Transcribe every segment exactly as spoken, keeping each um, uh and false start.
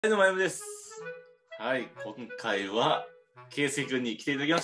のまゆむです。はい、今回は圭介くんに来ていただきました。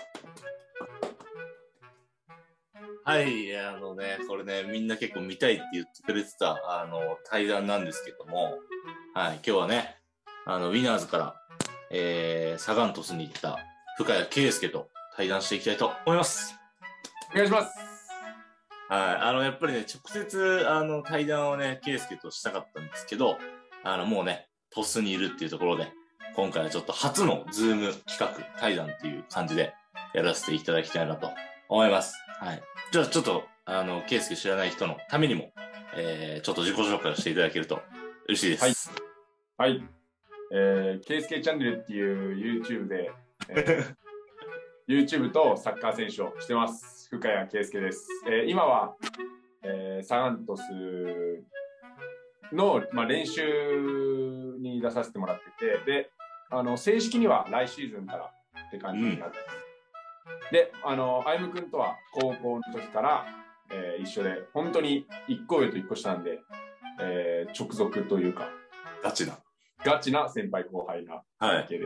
はい、あのね、これね、みんな結構見たいって言ってくれてたあの対談なんですけども、はい、今日はね、あのウィナーズから、えー、サガン鳥栖に行った深谷圭介と対談していきたいと思います。 お願いします。 はい、あのやっぱりね、直接あの対談をね、圭介としたかったんですけど、あのもうね、鳥栖にいるっていうところで、今回はちょっと初のズーム企画対談っていう感じでやらせていただきたいなと思います。はい。じゃあちょっと、あの、圭介知らない人のためにも、えー、ちょっと自己紹介をしていただけると嬉しいです。 はい。はい。えー、圭介チャンネルっていう YouTube で、えー、YouTube とサッカー選手をしてます。深谷圭介です。えー、今は、えー、サガン鳥栖の、まあ、練習に出させてもらってて、で、あの正式には来シーズンからって感じになってます。うん、で、あの歩夢君とは高校の時から、えー、一緒で、本当にいっこ上といっこ下なんで、えー、直属というかガチなガチな先輩後輩な関係で、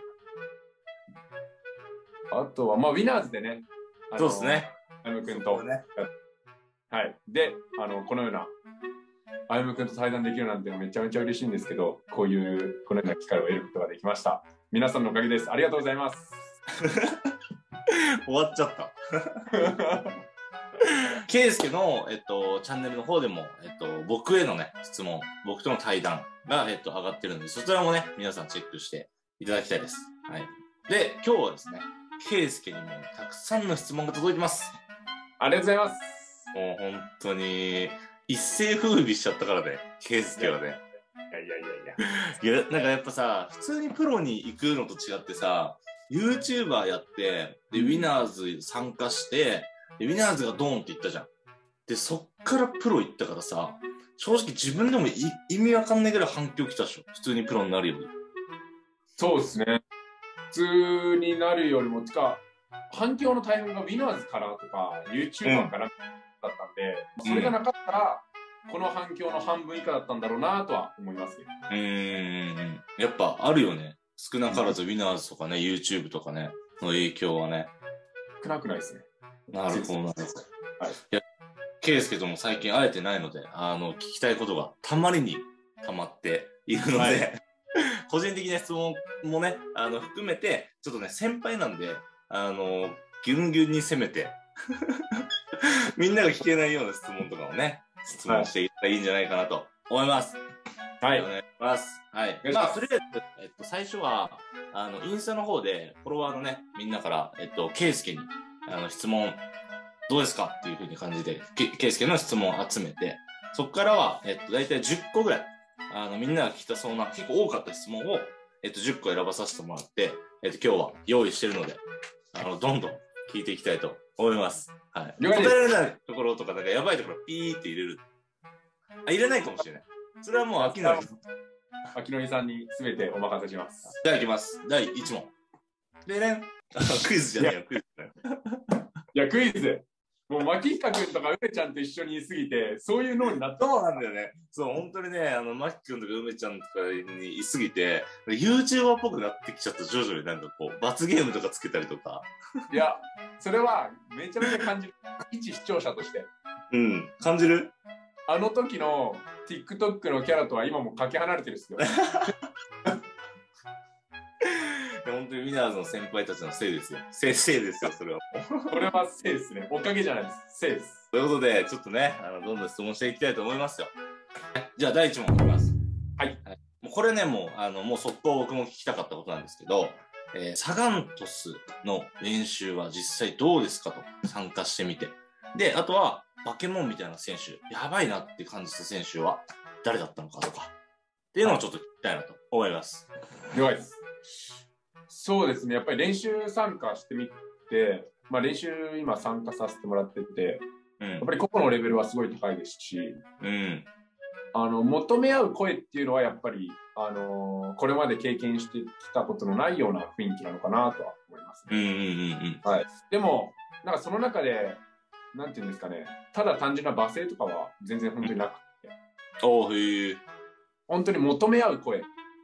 はい、あとはまあウィナーズでね、 あのそうですね、 歩夢君と、ね、はい、で、あのこのような歩夢君と対談できるなんてめちゃめちゃ嬉しいんですけど、こういうこのような機会を得ることができました。皆さんのおかげです。ありがとうございます。 終わっちゃった。圭介の、えっと、チャンネルの方でも、えっと、僕へのね、質問、僕との対談が、えっと、上がってるので、そちらもね、皆さんチェックしていただきたいです。はい。で、今日はですね、圭介にもたくさんの質問が届いてます。 ありがとうございます。 もう本当に、一世風靡しちゃったからね、圭介はね。 いやいやいやいや。いや、なんかやっぱさ、普通にプロに行くのと違ってさ、YouTuber やって、で、ウィナーズ参加して、で、ウィナーズがドーンって言ったじゃん。で、そっからプロ行ったからさ、正直自分でも意味わかんないぐらい反響きたでしょ。普通にプロになるより。 そうですね。普通になるよりも、つか、反響のタイミングがウィナーズからとか、YouTuber からだったんで、うん、それがなかったら、この反響の半分以下だったんだろうなとは思いますね。 うーん。やっぱあるよね。少なからずウィナーズとかね、YouTube とかね、の影響はね。 少なくないですね。 なるほど、なるほど。 はい。いや、圭介とも最近会えてないので、あの、聞きたいことがたまりにたまっているので、はい、個人的な質問もね、あの、含めて、ちょっとね、先輩なんで、あの、ギュンギュンに攻めて、みんなが聞けないような質問とかをね、質問していったらいいんじゃないかなと思います。 はい。 お願いします。はい。まあ、とりあえず、えっと、最初は、あの、インスタの方で、フォロワーのね、みんなから、えっと、圭介に、あの、質問、どうですかっていう風に感じで、圭介の質問を集めて、そこからは、えっと、だいたいじゅっこぐらい、あの、みんなが聞きたそうな、結構多かった質問を、えっと、じゅっこ選ばさせてもらって、えっと、今日は用意してるので、あの、どんどん聞いていきたいと思います。はい。答えられないところとか、なんかやばいところ、ピーって入れる。あ、入れないかもしれない。それはもう、秋のり。 秋のりさんにすべてお任せします。 じゃあ、いきます。だいいち問。でね、クイズじゃねえよ、クイズだよ。 いや、クイズ。もう、牧彦君とか梅ちゃんと一緒にいすぎて、そういうのになった。 そうなんだよね。そう、本当にね、あの、牧君とか梅ちゃんとかにいすぎて、YouTuber っぽくなってきちゃった、徐々になんかこう、罰ゲームとかつけたりとか。 いや、それはめちゃめちゃ感じる。一視聴者として。 うん、感じる？ あの時の TikTok のキャラとは今もかけ離れてるっすよ。 本当にウィナーズの先輩たちのせいですよ。せいせいですよ、それはもう。 これはせいですね。おかげじゃないです。せいです。 ということで、ちょっとね、あのどんどん質問していきたいと思いますよ。じゃあ、だいいち問いきます。 はい。 はい、もうこれね、もう、あの、もう速攻僕も聞きたかったことなんですけど、えー、サガン鳥栖の練習は実際どうですかと、参加してみて。で、あとは、バケモンみたいな選手、やばいなって感じた選手は誰だったのかとか、っていうのをちょっと聞きたいなと思います。 了解です。そうですね、やっぱり練習参加してみて、まあ、練習今参加させてもらってて、うん、やっぱり個々のレベルはすごい高いですし、うん、あの求め合う声っていうのはやっぱり、あのー、これまで経験してきたことのないような雰囲気なのかなとは思いますね。でも、なんかその中で、なんていうんですかね、ただ単純な罵声とかは全然本当になくて、 おーへー、 本当に求め合う声、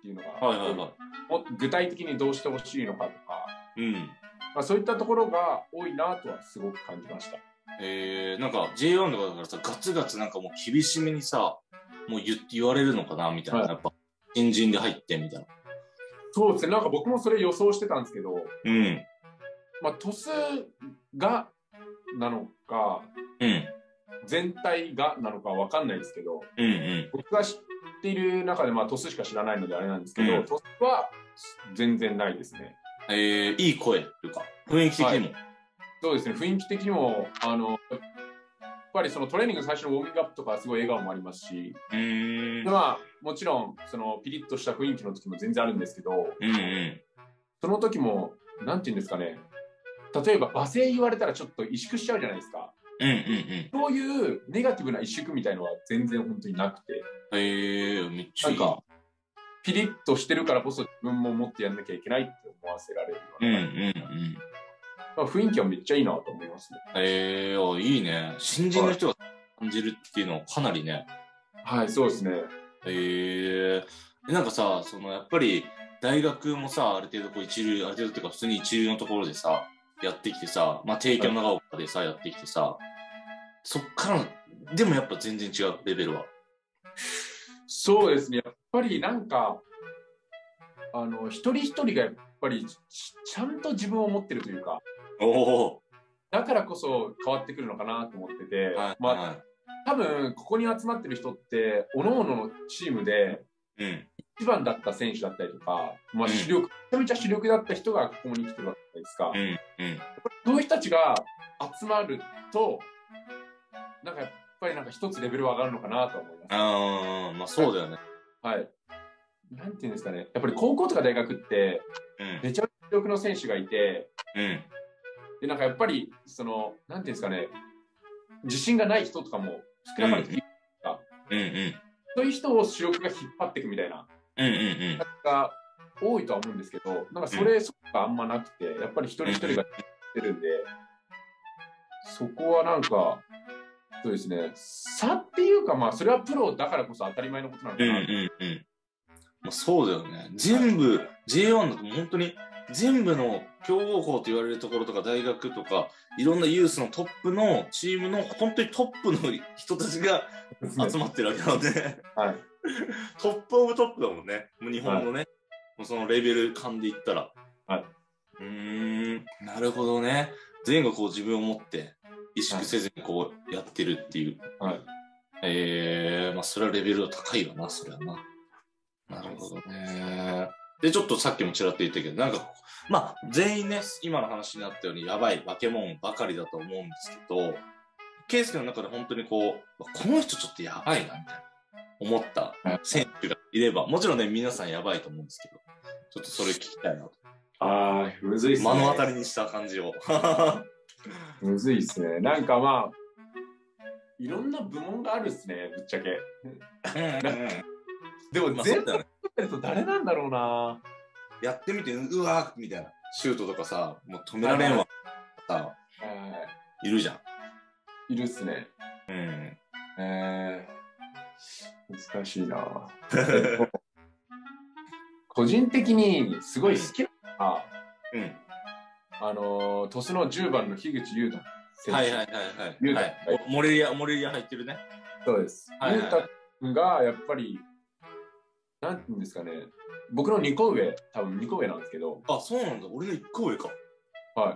っていうのが、 はいはいはい。 も具体的にどうしてほしいのかとか、 うん。 まあ、そういったところが多いなとはすごく感じました。 えー、なんか ジェイワン とかだからさ、ガツガツなんかもう厳しめにさ、もう言言われるのかなみたいな、はい、やっぱ新人で入ってみたいな。 そうですね、なんか僕もそれ予想してたんですけど、 うん。 まあ、トスがなのか、 うん、 全体がなのかわかんないですけど、 うんうん、 僕が知っている中で、まあ、トスしか知らないのであれなんですけど、うん、トスは全然ないですね。 えー、いい声というか、雰囲気的にも、はい。 そうですね、雰囲気的にも、あの、やっぱりそのトレーニング最初のウォーミングアップとかすごい笑顔もありますし、 うーん、 でまあ、もちろんそのピリッとした雰囲気の時も全然あるんですけど、 うんうん、 その時も、なんていうんですかね、例えば罵声言われたらちょっと萎縮しちゃうじゃないですか。 うんうんうん、 そういうネガティブな萎縮みたいのは全然本当になくて。 へえー、めっちゃいい。 なんか、ピリッとしてるからこそ自分も持ってやんなきゃいけないって思わせられるような。うんうんうん。 まあ、雰囲気はめっちゃいいなと思いますね。 へえー、いいね。新人の人が感じるっていうのはかなりね。 はい、そうですね。 へえー。なんかさ、そのやっぱり大学もさ、ある程度こう一流、ある程度っていうか普通に一流のところでさ、やってきてさ、まあ帝京長岡でさ、はい、やってきてさ、そっからでもやっぱ全然違うレベルは。 そうですね、やっぱりなんかあの一人一人がやっぱりちゃんと自分を持ってるというか、 おだからこそ変わってくるのかなと思ってて、はい、まあ、はい、多分ここに集まってる人って各々のチームで一番だった選手だったりとか、うん、まあ、主力、めちゃめちゃ主力だった人がここに来てるわけですか、うんうん、そういう人たちが集まるとなんかやっぱりなんか一つレベルは上がるのかなと思います。 ああ、まあそうだよね。 はい。なんていうんですかね。やっぱり高校とか大学って、めちゃめちゃ主力の選手がいて、うん、で、なんかやっぱり、その、なんていうんですかね、自信がない人とかも少なかったりとか、うんうん、そういう人を主力が引っ張っていくみたいな、うんうんうん、が多いとは思うんですけど、なんかそれ、そこがあんまなくて、やっぱり一人一人が出るんで、そこはなんか、そうですね。差っていうか、まあ、それはプロだからこそ当たり前のことなのかな。うんうんうん。 まあ、そうだよね。全部、はい、ジェイワン だと本当に全部の強豪校と言われるところとか大学とか、いろんなユースのトップのチームの本当にトップの人たちが集まってるわけなので、はい、トップオブトップだもんね。もう日本のね、はい、もうそのレベル感で言ったら。はい、うーん、なるほどね。全員がこう自分を持って、意識せずにこうやってるっていう。はい。えー、まあそれはレベルが高いわな、それはな。なるほどね。で、ちょっとさっきもちらっと言ったけど、なんか、まあ全員ね、今の話になったようにやばい化け物ばかりだと思うんですけど、圭介の中で本当にこう、この人ちょっとやばいな、みたいな思った選手がいれば、もちろんね、皆さんやばいと思うんですけど、ちょっとそれ聞きたいなと。 ああ、むずいっすね。 目の当たりにした感じを。 むずいっすね。なんかまあ、いろんな部門があるっすね、ぶっちゃけ。でも全部やると誰なんだろうな。 やってみて、うわーみたいな。シュートとかさ、もう止められんわ。さ、いるじゃん。いるっすね。うん。えー、難しいな。個人的にすごい好きなのが、うん。あのー、鳥栖のじゅうばんの樋口優太選手。はいはいはいはい。はい、 モレリア、モレリア入ってるね。 そうです。優太君がやっぱり、なんていうんですかね、僕のにこ上、多分にこ上なんですけど。 あ、そうなんだ。俺のいっこ上か。 はい。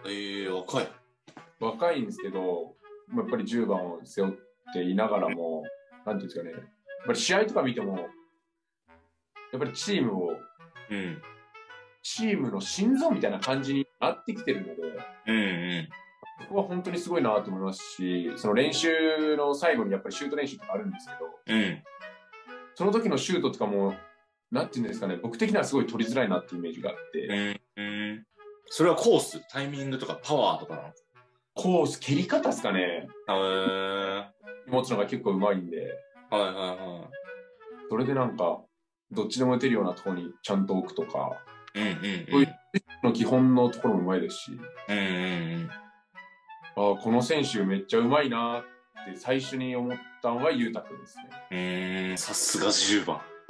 えー、若い。 若いんですけど、やっぱりじゅうばんを背負っていながらも、なんていうんですかね、やっぱり試合とか見ても、やっぱりチームを、うん。チームの心臓みたいな感じになってきてるので、うんうん、そこは本当にすごいなと思いますし、その練習の最後にやっぱりシュート練習とかあるんですけど、うん、その時のシュートとかも、なんていうんですかね、僕的にはすごい取りづらいなっていうイメージがあって。 うんうん、それはコース、タイミングとかパワーとかなの？ コース、蹴り方ですかね。 へー。 持つのが結構うまいんで。はいはいはい。それでなんか、どっちでも打てるようなところにちゃんと置くとか、うんうんうん、そういうの基本のところもうまいですし、うんうんうん、あこの選手めっちゃうまいなって最初に思ったのが裕太君ですね。 うーん、さすがじゅうばん。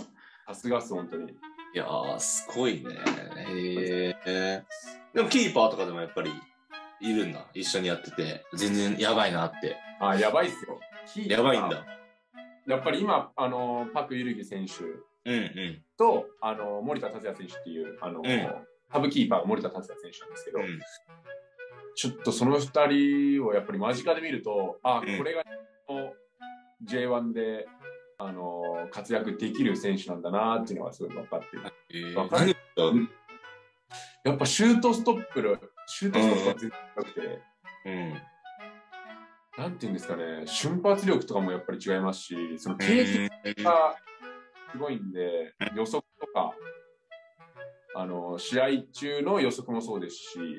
さすがっす、本当に。 いやー、すごいね。へえ。でもキーパーとかでもやっぱりいるんだ。一緒にやってて。全然やばいなって。 あ、やばいっすよ。 やばいんだ。 やっぱり今、あの、パク・ユルギ選手うんうん。 と、あの、森田達也選手っていう、あの、 うんサブキーパーが森田達也選手なんですけど、 うん、 ちょっとそのふたりをやっぱり間近で見ると、あ、 うん、 これが ジェイワン で、あの、活躍できる選手なんだなっていうのがすごい分かってる。 えー、 分かるやっぱシュートストップル、シュートストップは全然なくて、 うん、 なんていうんですかね、瞬発力とかもやっぱり違いますし、その経験がすごいんで、予測とか、あの試合中の予測もそうですし、 うんうん、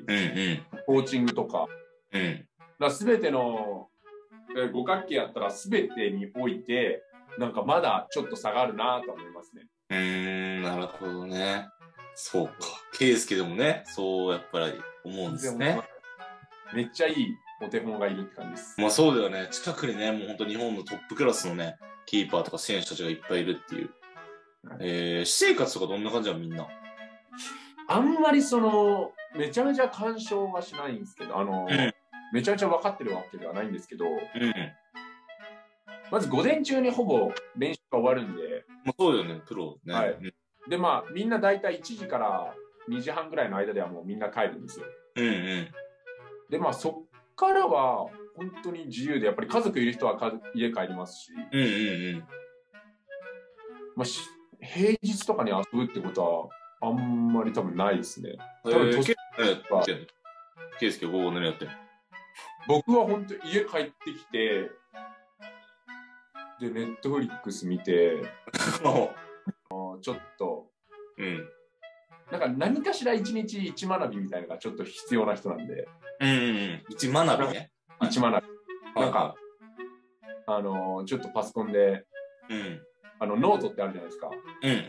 コーチングとか、 うん、 だ全てのえ五角形やったら全てにおいて、なんかまだちょっと差があるなと思いますね。 うーん、なるほどね。そうか。ケイスケでもね、そうやっぱり思うんですね。 めっちゃいいお手本がいるって感じです。 まあそうだよね。近くにね、もう本当日本のトップクラスのね、キーパーとか選手たちがいっぱいいるっていう。えー、私生活とかどんな感じなのみんな。 あんまりその、めちゃめちゃ干渉はしないんですけど、あの、うん、めちゃめちゃ分かってるわけではないんですけど、うん、まず午前中にほぼ練習が終わるんで。 まあそうよね、プロね。 はい。で、まあみんな大体いちじからにじはんぐらいの間ではもうみんな帰るんですよ。 うんうん。 で、まあそっからは本当に自由で、やっぱり家族いる人は家帰りますし、 うんうんうん。 まあ平日とかに遊ぶってことはあんまり多分ないですね。多分年はケイスケ午後何やってんの？ 僕は本当家帰ってきて、で、ネットフリックス見て、ちょっと、うん。なんか何かしら一日一学びみたいなのがちょっと必要な人なんで。 うんうんうん。一学びね。 一学び。なんか、あのー、ちょっとパソコンで、うん。あの、ノートってあるじゃないですか。 うんうんうん。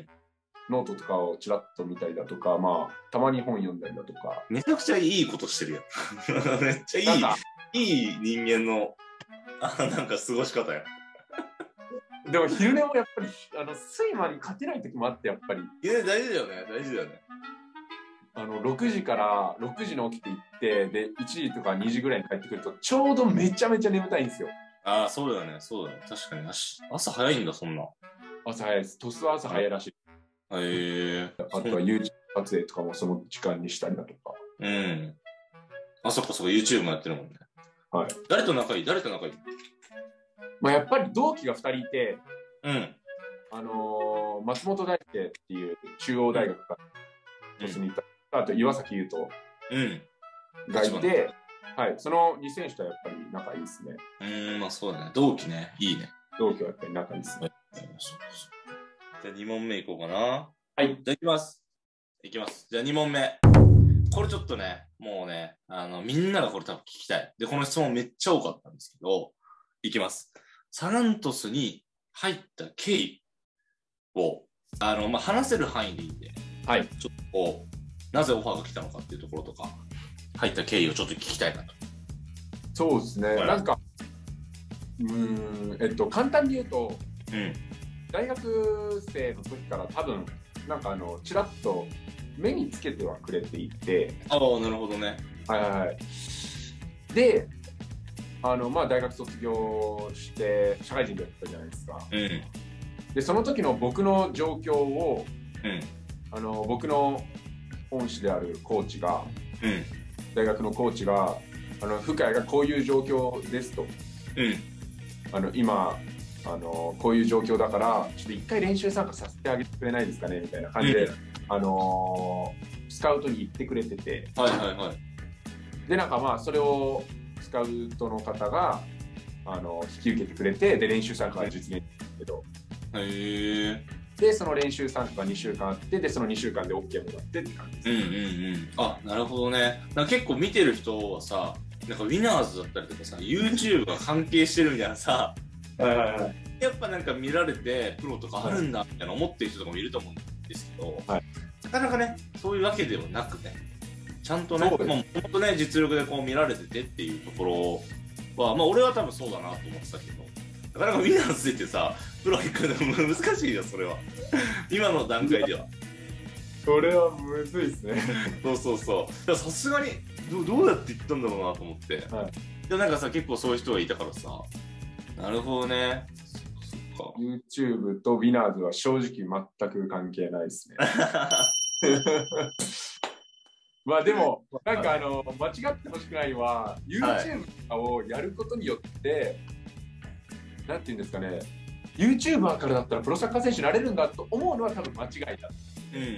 ノートとかをちらっと見たりだとか、まあ、たまに本読んだりだとか。 めちゃくちゃいいことしてるやん。めっちゃいい、いい人間の、あ、なんか過ごし方や。 でも昼寝もやっぱり、あの、睡魔に勝てない時もあって、やっぱり。 いや、大事だよね、大事だよね。 あの、ろくじからろくじに起きていって、で、いちじとかにじぐらいに帰ってくると、ちょうどめちゃめちゃ眠たいんですよ。 ああ、そうだよね、そうだよね。確かに。朝早いんだ、そんな。 朝早いです。鳥栖は朝早いらしい。 へえ。 あとは YouTube 撮影とかもその時間にしたりだとか。 うん。あそこそこ YouTube もやってるもんね。 はい。 誰と仲いい誰と仲いいまあやっぱり同期がふたりいて、 うん。 あのー、松本大輔っていう中央大学からにいた、うん、あと岩崎優斗がいて、うん、はい。そのに選手とはやっぱり仲いいですね。 うん、まあそうだね。同期ね。いいね。 同期はやっぱり仲いいですね。 そうそうじゃあに問目いこうかな。 はい。 じゃあいきます。いきます。じゃあに問目。これちょっとね、もうね、あの、みんながこれ多分聞きたい。で、この質問めっちゃ多かったんですけど、いきます。サガン鳥栖に入った経緯を、あの、まあ、話せる範囲でいいんで、 はい。 ちょっとこう、なぜオファーが来たのかっていうところとか、入った経緯をちょっと聞きたいなと。 そうですね。はい、なんか、うーん、えっと、簡単に言うと、うん。大学生の時から多分なんかあのちらっと目につけてはくれていて、 ああなるほどね。 はいはい。で、あのまあ大学卒業して社会人だったじゃないですか。うん。でその時の僕の状況を、うん、あの僕の恩師であるコーチが、うん、大学のコーチがあの深谷がこういう状況ですと、うん、あの今。あのこういう状況だからちょっと一回練習参加させてあげてくれないですかねみたいな感じで、うん、あのスカウトに行ってくれてて、 はいはいはい、 でなんかまあそれをスカウトの方があの引き受けてくれて、で練習参加が実現したけど、 へー、 でその練習参加がにしゅうかんあって、でそのにしゅうかんで OK もらってって感じです。 うんうんうん。あ、なるほどね。なんか結構見てる人はさ、なんかウィナーズだったりとかさ YouTube が関係してるみたいなさはいはいはい、やっぱなんか見られてプロとかあるんだみたいな思ってる人とかもいると思うんですけど、はい、なかなかねそういうわけではなくね、ちゃんとねもともとね実力でこう見られててっていうところは、まあ俺は多分そうだなと思ってたけど、 なかなかウィナーズってさ、プロ行くの難しいよ、それは。今の段階では。 それはむずいですね。 そうそうそう。さすがにど、どうやって行ったんだろうなと思って。はい、で、なんかさ、結構そういう人がいたからさ、なるほどね。そっか。 YouTube とウィナーズは正直全く関係ないですね。まあでも、なんかあの、間違ってほしくないのは、YouTube をやることによって、はい、なんていうんですかね、YouTuber からだったらプロサッカー選手になれるんだと思うのは多分間違いだ。 うんうんうん。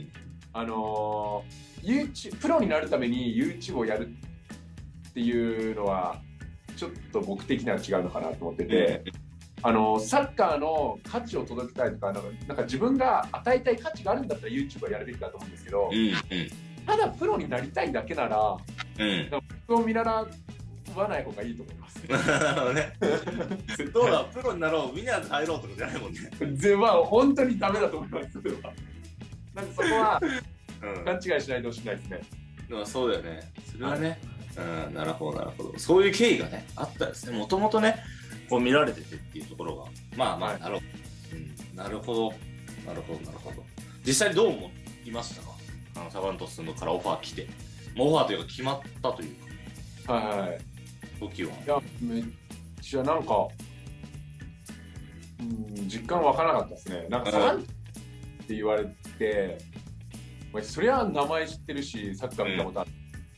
あのー、YouTube、プロになるために YouTube をやるっていうのは、ちょっと僕的には違うのかなと思ってて、うん、あのー、サッカーの価値を届けたいとか、なんか、なんか自分が与えたい価値があるんだったら YouTube はやるべきだと思うんですけど、うんうん、ただプロになりたいだけなら、うん、僕を見習わない方がいいと思います。 なるほどね。どうだ、プロになろう、ウィナーズ入ろうとかじゃないもんね。 全まあ本当にダメだと思います。それは。なんかそこは勘違いしないでほしくないですね。 うん、そうだよね。それはね、はい、うん、なるほどなるほど。そういう経緯がねあったんですね。もともとね、こう見られててっていうところが、まあまあ、はい、なるほど、うん、なるほど、なるほどなるほど。実際どう思いましたか？あのサガン鳥栖からオファー来て、もうオファーというか決まったというか。はいはい。 時は。いや、めっちゃなんか、うん、実感湧かなかったですね。なんかサガンって言われて、うん、そりゃ名前知ってるし、サッカー見たことある。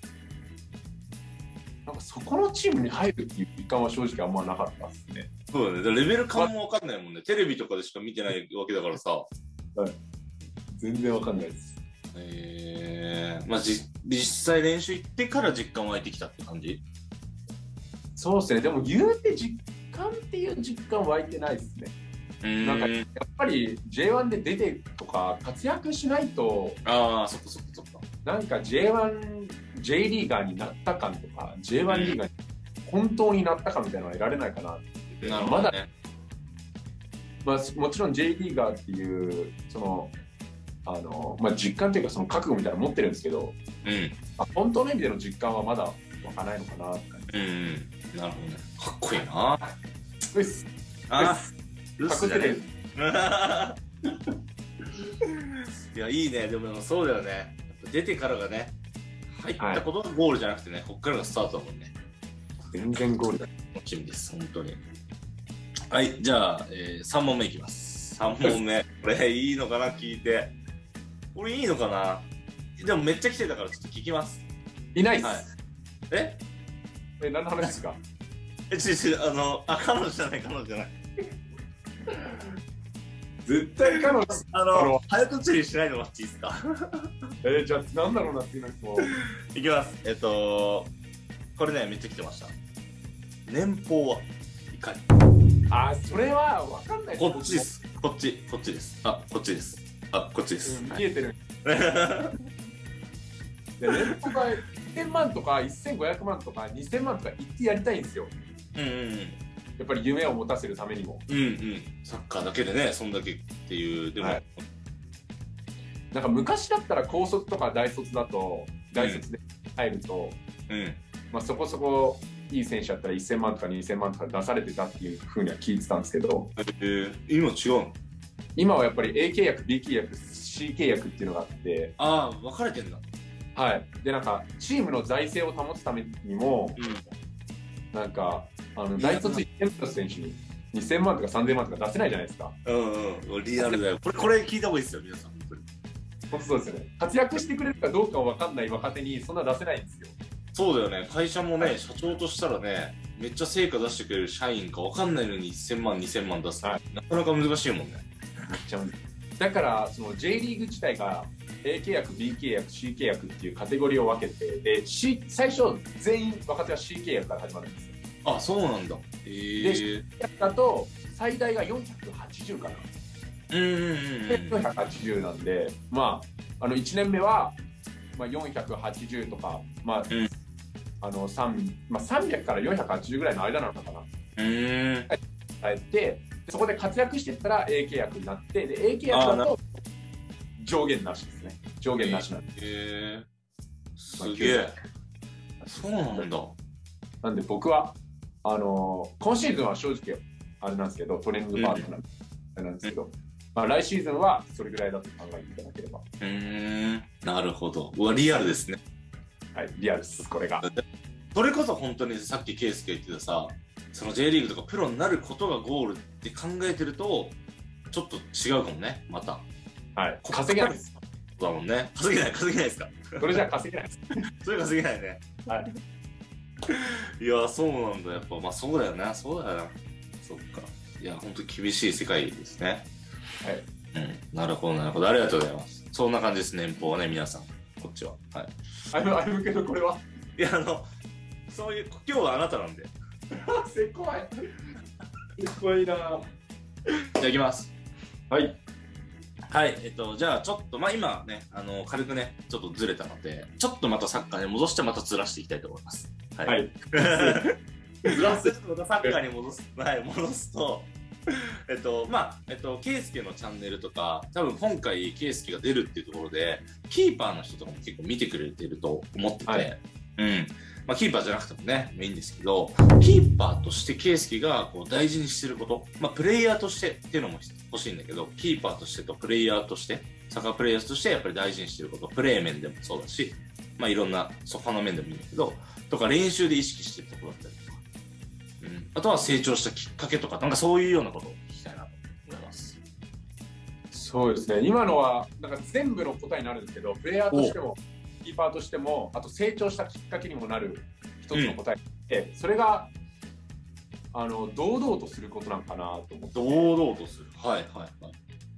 うん、なんかそこのチームに入るっていう実感は正直あんまなかったですね。 そうだね。レベル感も分かんないもんね。テレビとかでしか見てないわけだからさ。はい。 全然分かんないです。 えー、まあじ実際練習行ってから実感湧いてきたって感じ？ そうですね。でも言うて実感っていう実感湧いてないですね。なんかやっぱり ジェイワン で出てとか活躍しないと、 ああ、そっかそっかそっか。なんかジェイワン、J リーガーになった感とか、ジェイワン リーガーに本当になったかみたいなのは得られないかなって。 なるほどね。まだ、 まあ、もちろん J リーガーっていうそのあの、まあ、実感というかその覚悟みたいなの持ってるんですけど、うん、まあ、本当の意味での実感はまだ湧かないのかなって感じ。 うん、なるほどね。かっこいいな。 うっす。 あうっす。かっこいい。 いや、いいね。でもそうだよね。出てからがね、入ったことがゴールじゃなくてね、はい、こっからがスタートだもんね。 全然ゴールだ。 楽しみです、本当に。はい、じゃあ、えー、さん問目いきます。さん問目。これいいのかな、聞いて。これいいのかな。でもめっちゃ来てたからちょっと聞きます。 いないっす。 はい、ええ、何の話ですか？ え、ちょちょ、あの、あ、彼女じゃない、彼女じゃない。 絶対彼女、 あの、早とちりしないでもらっていいですか？ えー、じゃあ、なんだろうなっていうのも。 いきます。えっと、これね、めっちゃ来てました。年俸はいかに？ あ、それは分かんない。 こっちです。こっち、こっちです。あ、こっちです。あ、こっちです。 うん、見えてる。で、年俸がいってんまんとかせんごひゃくまんとかにせんまんとか言ってやりたいんですよ。 うんうんうん。 やっぱり夢を持たせるためにも。 うんうん。サッカーだけでね、そんだけっていう、でも、はい、 なんか昔だったら高卒とか大卒だと、大卒で入ると、うん、まあそこそこいい選手だったらせんまんとかにせんまんとか出されてたっていうふうには聞いてたんですけど、 えー、今違うの？ 今はやっぱり A 契約、B 契約、C 契約っていうのがあって、 ああ、分かれてんだ。 はい。で、なんかチームの財政を保つためにも、うん、なんかあの大卒いってんの選手ににせんまんとかさんぜんまんとか出せないじゃないですか。 うんうん、リアルだよ。これこれ聞いた方がいいですよ、皆さん。本当に。 本当そうですよね。活躍してくれるかどうか分かんない若手にそんな出せないんですよ。 そうだよね。会社もね、はい、社長としたらね、めっちゃ成果出してくれる社員か分かんないのにせんまん、にせんまん出す、はい、なかなか難しいもんね。 めっちゃ難しい。だからその J リーグ自体が A 契約、B 契約、C 契約っていうカテゴリーを分けて、で、C、最初全員若手は C 契約から始まるんですよ。 あ、そうなんだ。 えー、で、C 契約だと最大がよんひゃくはちじゅうかな。 うんうんうんうん。 で、よんひゃくはちじゅうなんで、まあ、あのいちねんめは、まあ、よんひゃくはちじゅうとか、まあ、うん、あの3、まあ、さんびゃくからよんひゃくはちじゅうぐらいの間なのかな。 うん。 変えて、そこで活躍していったら A 契約になって、で A 契約だと上限なしですね。上限なしなんで。 へえ。すげえ。そうなんだ。 なんで僕はあのー、今シーズンは正直あれなんですけど、トレーニングパートナーなんですけど、うん、まあ、来シーズンはそれぐらいだと考えていただければ。 うーん、なるほど。うわ、リアルですね。 はい、リアルです、これが。 それこそ本当にさっきケイスケ言ってたさ、その J リーグとかプロになることがゴールって考えてると、ちょっと違うかもね、また。 はい、稼げないです。 だもんね。稼げない、稼げないですか。 それじゃ稼げないです。 それ稼げないね。 はい。 いや、そうなんだ。やっぱ、まあそうだよな、そうだよな。そっか。いや、本当厳しい世界ですね。 はい。 うん、なるほど、なるほど。ありがとうございます。そんな感じです、年俸はね、皆さん。こっちは。はい。 あの、あるけど、これは。 いや、あの、そういう、今日はあなたなんで。 せこい。せこいな。じゃあ、行きます。 はい。 はい、えっと、じゃあちょっと、まあ今ね、あの、軽くね、ちょっとずれたので、ちょっとまたサッカーに戻して、またずらしていきたいと思います。はい。はい、ずらすとまたサッカーに戻す、はい、戻すと、えっと、まあ、えっと、ケイスケのチャンネルとか、多分今回ケイスケが出るっていうところで、キーパーの人とかも結構見てくれてると思ってて、はい、うん。まあ、キーパーじゃなくてもね、いいんですけど、キーパーとしてケイスケがこう大事にしてること、まあ、プレイヤーとしてっていうのも欲しいんだけど、キーパーとしてとプレイヤーとして、サッカープレイヤーとしてやっぱり大事にしてること、プレー面でもそうだし、まあ、いろんなソファの面でもいいんだけど、とか練習で意識してるところだったりとか、うん、あとは成長したきっかけとか、なんかそういうようなことを聞きたいなと思います。 そうですね、今のはなんか全部の答えになるんですけど、プレイヤーとしても、キーパーとしても、あと成長したきっかけにもなる一つの答えで、うん、それがあの堂々とすることなんかなと思って。 堂々とする。はいはいはい。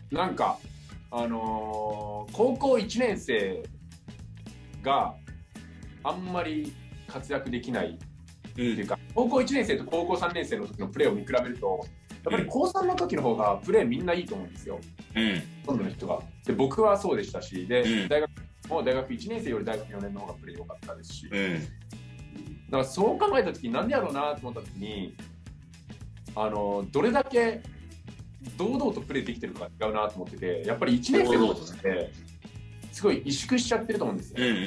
なんか、あのー、高校いちねん生があんまり活躍できないっていうか、うん、高校いちねん生と高校さんねん生の時のプレーを見比べると、やっぱり高さんの時の方がプレーみんないいと思うんですよ。うん。ほとんどの人が。で、僕はそうでしたし、で、うん、大学もう大学いちねん生より大学よねんの方がプレー良かったですし、うん、だからそう考えた時になんでやろうなと思った時に、あのどれだけ堂々とプレーできてるか違うなと思ってて、やっぱりいちねん生の時ってすごい萎縮しちゃってると思うんですよ。うんうんうん、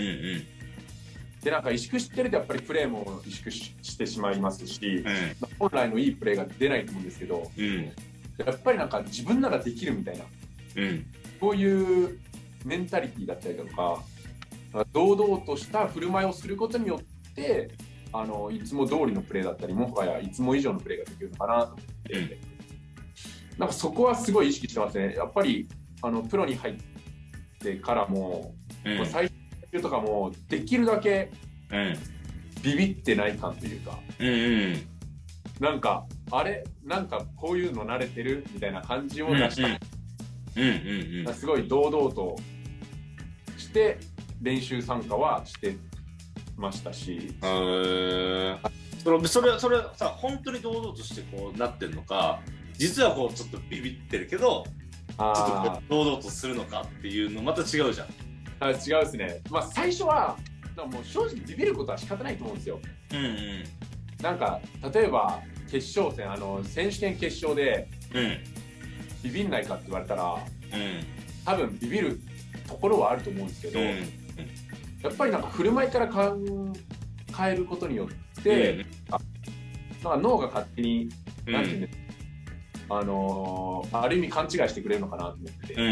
でなんか萎縮してるとやっぱりプレーも萎縮 し, してしまいますし、うんまあ、本来のいいプレーが出ないと思うんですけど、うん、やっぱりなんか自分ならできるみたいな、うん、こういうメンタリティだったりとか、堂々とした振る舞いをすることによってあのいつも通りのプレーだったり、もはやいつも以上のプレーができるのかなと思って、うん、なんかそこはすごい意識してますね。やっぱりあのプロに入ってからも、うん、最終とかもできるだけビビってない感というか、うんうん、なんかあれなんかこういうの慣れてるみたいな感じを出した、うんうんうん、すごい堂々として練習参加はしてましたし、 えー、それそれそれさ本当に堂々としてこうなってるのか、実はこうちょっとビビってるけどちょっと堂々とするのかっていうのまた違うじゃん。 あ、違うですね。まあ最初はもう正直ビビることは仕方ないと思うんですよ。うんうん、なんか例えば決勝戦、あの選手権決勝で、うん、ビビんないかって言われたら、うん、多分ビビるところはあると思うんですけど、うん、やっぱりなんか振る舞いから考えることによって、うん、あなんか脳が勝手に、うん、なんていうんですか、あのー、ある意味勘違いしてくれるのかなと思ってて、うんうんうん、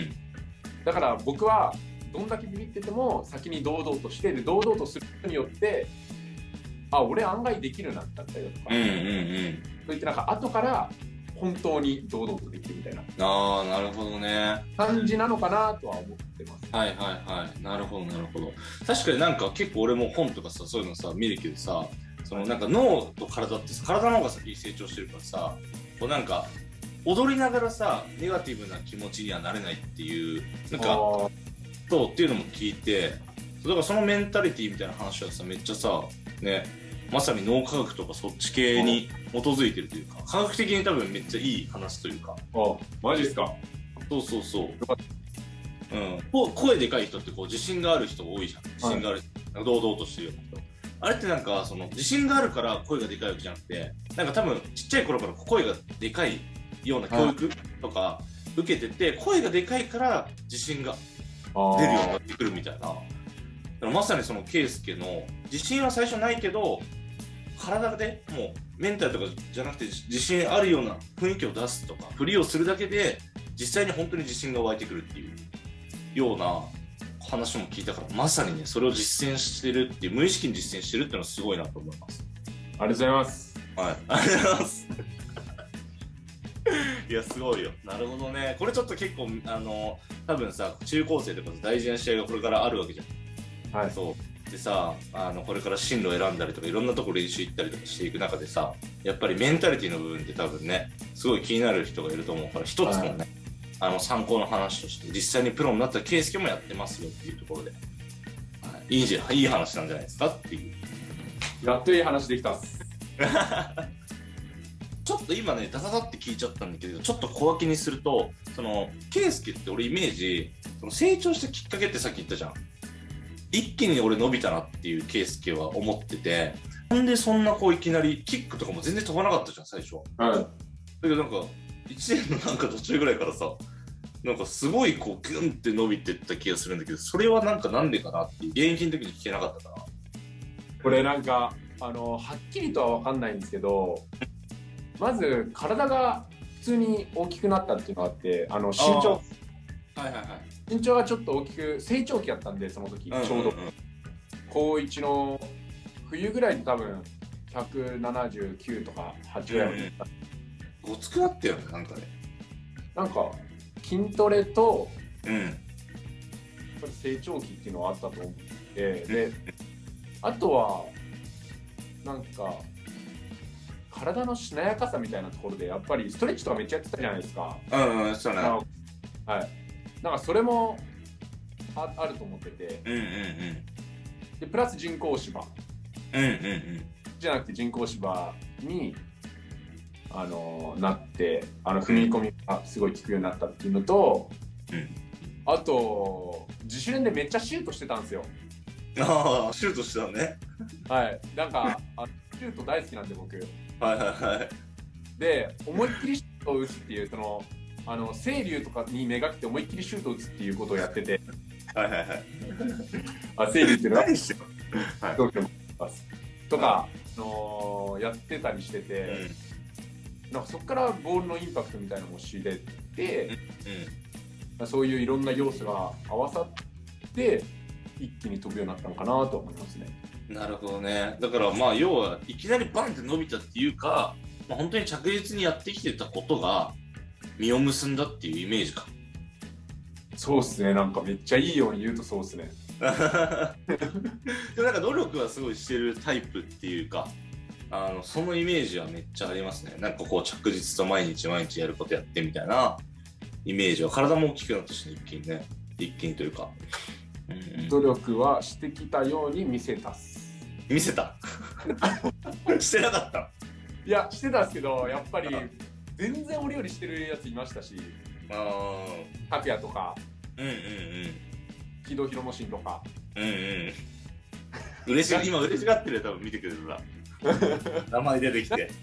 だから僕はどんだけビビってても先に堂々として、で堂々とすることによって、あ、俺案外できるなだったりだとか、うんうんうん、そういってなんか後から本当に堂々とできるみたいな、 ああ、なるほどね、 感じなのかなとは思ってます。 はいはいはい、なるほどなるほど。確かになんか結構俺も本とかさ、そういうのさ見るけどさ、そのなんか脳と体って体の方が先に成長してるからさ、こうなんか踊りながらさネガティブな気持ちにはなれないっていうなんかそうっていうのも聞いて、だからそのメンタリティみたいな話はさめっちゃさね、まさに脳科学とかそっち系に基づいてるというか、科学的に多分めっちゃいい話というか。 あ、マジっすか。 そうそうそう。うん、声でかい人ってこう自信がある人多いじゃん。自信がある、はい、堂々としてるような人。あれってなんかその自信があるから声がでかいわけじゃなくて、なんか多分ちっちゃい頃から声がでかいような教育とか受けてて、声がでかいから自信が出るようになってくるみたいな。だからまさにそのケイスケの自信は最初ないけど体でもうメンタルとかじゃなくて自信あるような雰囲気を出すとか、振りをするだけで実際に本当に自信が湧いてくるっていうような話も聞いたから、まさにねそれを実践してるっていう、無意識に実践してるっていうのはすごいなと思います。 ありがとうございます。 はい、ありがとうございますいやすごいよ。なるほどね。これちょっと結構あの多分さ、中高生とか大事な試合がこれからあるわけじゃん。はい。そうでさ、あのこれから進路選んだりとかいろんなとこ練習行ったりとかしていく中でさ、やっぱりメンタリティの部分って多分ねすごい気になる人がいると思うから、一つもね、はい、あの参考の話として実際にプロになった圭佑もやってますよっていうところで、はい、いいじゃん、いい話なんじゃないですかっていう。 やっといい話できたっすちょっと今ねダダダって聞いちゃったんだけど、ちょっと小分けにすると、その圭佑って俺イメージ、その成長したきっかけってさっき言ったじゃん。一気に俺伸びたなっていう圭佑は思ってて、なんでそんなこういきなりキックとかも全然飛ばなかったじゃん最初は。はい。だけどなんかいちねんのなんか途中ぐらいからさ、なんかすごいこうグンって伸びてった気がするんだけど、それはなんかなんでかなっていう、現役の時に聞けなかったから。 これなんかあのはっきりとは分かんないんですけど、まず体が普通に大きくなったっていうのがあって、あの身長、 はいはいはい、 身長がちょっと大きく、成長期だったんでその時、うんうんうん、ちょうど高いちの冬ぐらいで多分ひゃくななじゅうきゅうとかはちぐらいまでいった、 うん、ごつくなったよねなんかね。 なんか筋トレと、 うん、 成長期っていうのはあったと思って、で、あとはなんか体のしなやかさみたいなところでやっぱりストレッチとかめっちゃやってたじゃないですか。 うんうん、そうね。はい。 なんかそれも あ, あると思ってて、 うんうんうん。 でプラス人工芝。 うんうんうん。 じゃなくて人工芝にあのなって、あの踏み込みがすごい効くようになったっていうのと、 うん、 あと自主練でめっちゃシュートしてたんですよ。 ああ、シュートしてたね。 はい。なんかあシュート大好きなんで僕。 はいはいはい。 で思いっきりシュートを打つっていう、そのあの清流とかにめがけて思いっきりシュートを打つっていうことをやってて。 はいはいはい。 あ、清流っていうのは何してるの？はい。 とか、あのー、やってたりしてて、うん、なんかそこからボールのインパクトみたいなのも知れて、うん、そういういろんな要素が合わさって一気に飛ぶようになったのかなと思いますね。 なるほどね。だからまあ要はいきなりバンって伸びたっていうか、まあ、本当に着実にやってきてたことが実を結んだっていうイメージか。 そうっすね。なんかめっちゃいいように言うとそうっすね。 でもなんか努力はすごいしてるタイプっていうか、あのそのイメージはめっちゃありますね。なんかこう着実と毎日毎日やることやってみたいなイメージは。体も大きくなったし、ね、一気にね、一気にというか、 うん、努力はしてきたように見せたっす。 見せたしてなかった。 いやしてたんですけど、やっぱり全然俺よりしてるやついましたし、 あ拓也とか、 うんうんうん、 木戸博之進とか、 うんうん、嬉しい今嬉しがってるよ、多分見てくれるな名前出てきて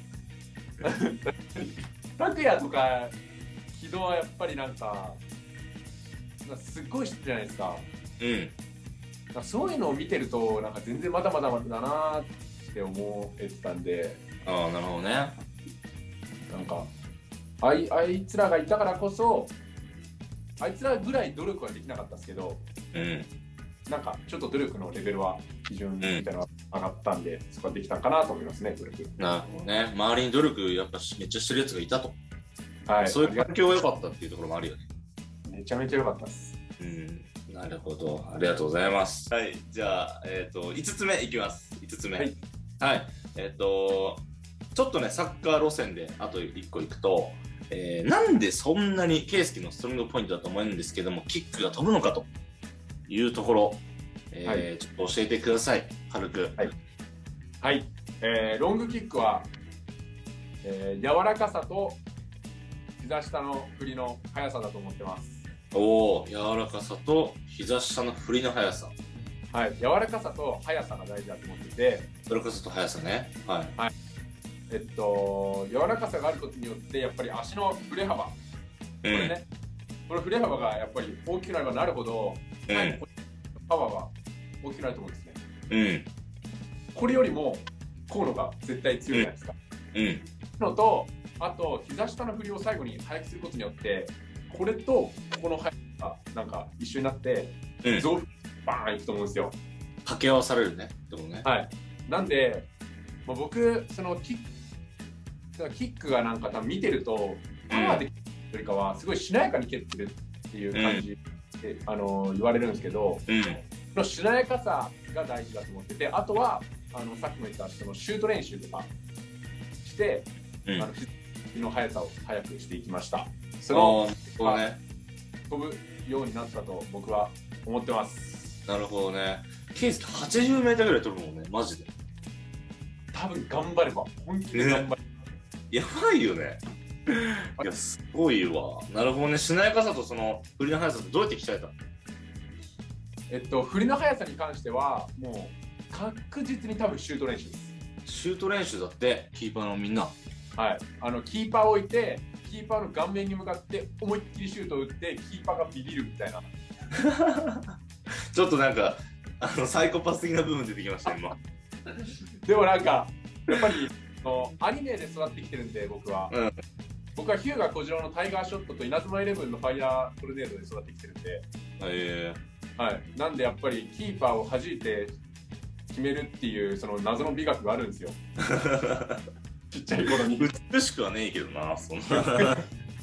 拓也とか木戸はやっぱりなんかすっごい知ってるじゃないですか。 うん。 なんかそういうのを見てるとなんか全然まだまだまだだなって思えてたんで。 ああ、なるほどね。 なんかあいあいつらがいたからこそ、あいつらぐらい努力はできなかったですけど、 うん、 なんかちょっと努力のレベルは基準みたいなのが上がったんで、うん、そこはできたかなと思いますね。努力。 なるほどね。周りに努力やっぱめっちゃしてるやつがいたと。 はい。 そういう環境が良かったっていうところもあるよね。 めちゃめちゃ良かったです。 うん。なるほど。ありがとうございます。はい。じゃあ、えっと、いつつめいきます。いつつめ。はい。はい、えっと、ちょっとね、サッカー路線であといっこいくと、えー、なんでそんなに圭佑のストロングポイントだと思うんですけども、キックが飛ぶのかというところ、えーはい、ちょっと教えてください、軽く。 はい。はい。えー、ロングキックは、えー、柔らかさと膝下の振りの速さだと思ってます。 おお、柔らかさと膝下の振りの速さ。 はい、柔らかさと速さが大事だと思ってて。 柔らかさと速さね。はい。 はい。えっと、柔らかさがあることによってやっぱり足の振れ幅、これね、うん、この振れ幅がやっぱり大きくなればなるほど、うん、パワーは大きくなると思うんですね。 うん。 これよりもこうのが絶対強いじゃないですか。 ううんのと、あと膝下の振りを最後に速くすることによって、これとここの速さがなんか一緒になって、 うん、 増幅バーンいくと思うんですよ。 掛け合わされるねってことね。 はい。なんで、まあ、僕そのキックキックがなんか多分見てるとパワーで蹴ってるよりかはすごいしなやかに蹴ってるっていう感じで、うん、あの言われるんですけど、うん、のしなやかさが大事だと思ってて、あとはあのさっきも言ったそのシュート練習とかして、うん、あの振りの速さを速くしていきました。そのそうね、 飛ぶようになったと僕は思ってます。 なるほどね。ケイスケはちじゅうメートルぐらい飛ぶもんね、マジで。 多分頑張れば、本気で頑張れば、ね、 やばいよね。いや、すごいわ。なるほどね。しなやかさとその振りの速さってどうやって鍛えたの？ えっと、振りの速さに関しては、もう確実に多分シュート練習です。 シュート練習だって、キーパーのみんな。 はい。あの、キーパーを置いて、キーパーの顔面に向かって思いっきりシュートを打って、キーパーがビビるみたいな。 ちょっとなんか、あのサイコパス的な部分出てきました、今。 でもなんか、やっぱりのアニメで育ってきてるんで、僕は。うん、僕は日向小次郎のタイガーショットと稲妻イレブンのファイヤートルネードで育ってきてるんで。 えー、はい。なんでやっぱりキーパーを弾いて決めるっていうその謎の美学があるんですよ。ちっちゃい頃に。 美しくはねえけどな、そんな。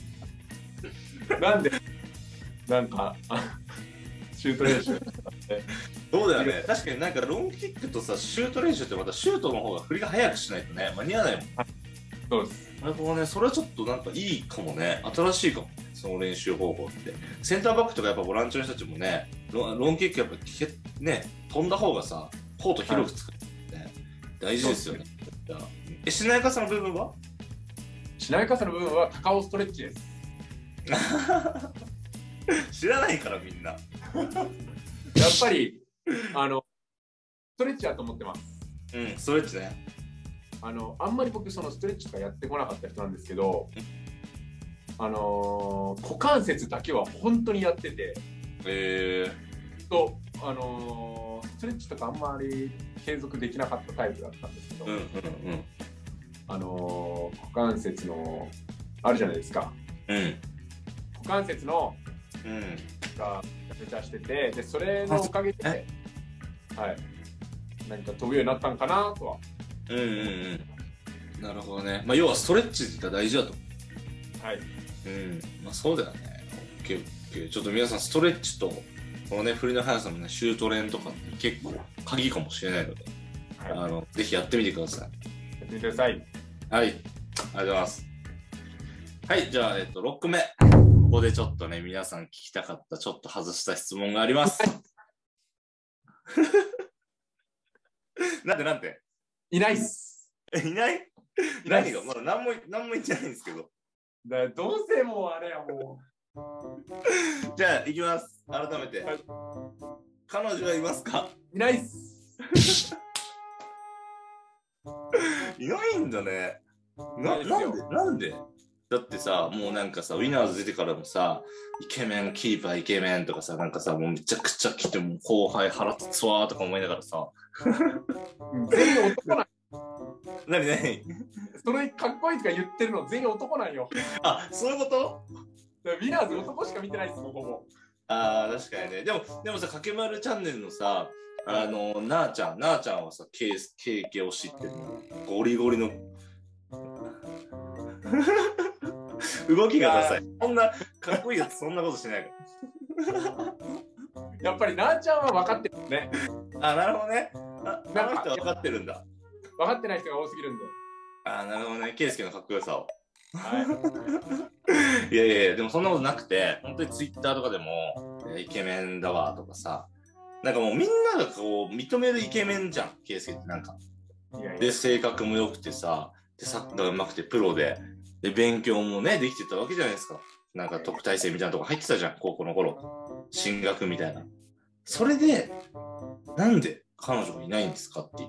なんで、なんか、シュート練習そうだよね。確かになんかロングキックとさ、シュート練習ってまたシュートの方が振りが早くしないとね、間に合わないもん。 そうです。 なるほどね。それはちょっとなんかいいかもね。新しいかも。その練習方法って。センターバックとかやっぱボランチの人たちもね、ロ, ロングキックやっぱね、飛んだ方がさ、コート広く作るって、ね、はい、大事ですよね。え、しなやかさの部分は？ しなやかさの部分は高尾ストレッチです。 知らないからみんな。やっぱりあのストレッチだと思ってます。 うん、ストレッチね。 あのあんまり僕そのストレッチとかやってこなかった人なんですけど、あのー、股関節だけは本当にやってて、 えー、とあのー、ストレッチとかあんまり継続できなかったタイプだったんですけど、うんうんうん、あのー、股関節のあるじゃないですか。 うん、 股関節の、 うん、 がめちゃしてて、でそれのおかげで、はい、何か飛ぶようになったんかなとは。 うんうんうん。なるほどね。まあ要はストレッチって大事だと。 はい。 うん。まあそうだよね。オッケーオッケー。ちょっと皆さんストレッチとこのね振りの速さのねシュート練とか、ね、結構鍵かもしれないので、はい、あのぜひやってみてください。 やってみてください。 はい。ありがとうございます。はい。じゃあえっとろっこめ。ここでちょっとね皆さん聞きたかったちょっと外した質問があります。なんでなんで？ いないっす。 いない？いないがまだ何も何も言ってないんですけど。 だどうせもうあれやもう。じゃあ行きます。改めて。はい、彼女はいますか？ いないっす。 いないんだね。な、なんでなんで？だってさ、もうなんかさ、ウィナーズ出てからもさ、イケメン、キーパーイケメンとかさ、なんかさ、もうめちゃくちゃ来ても後輩腹立つわーとか思いながらさ。 全員男なん。 なになに？ それかっこいいとか言ってるの全員男なんよ。 あ、そういうこと？ ウィナーズ男しか見てないっすもん、ほぼ。 あー、確かにね。でも、でもさ、かけまるチャンネルのさ、あの、なーちゃん、なーちゃんはさ、ケース、ケーキを知ってるの。ゴリゴリの。動きがダサい。そんなかっこいいやつそんなことしないから。 やっぱりなーちゃんは分かってるね。 あ、なるほどね。あ、あの人は分かってるんだ。 分かってない人が多すぎるんで。 あ、なるほどね。ケイスケのかっこよさを。 はい。 いやいやいや、でもそんなことなくて、本当にツイッターとかでも、えー、イケメンだわとかさ、なんかもうみんながこう認めるイケメンじゃん、ケイスケってなんか。 いやいやで、性格も良くてさ、で、サッカー上手くてプロで、で、勉強もね、できてたわけじゃないですか。なんか特待生みたいなとこ入ってたじゃん、高校の頃。進学みたいな。それで、なんで彼女がいないんですかっていう。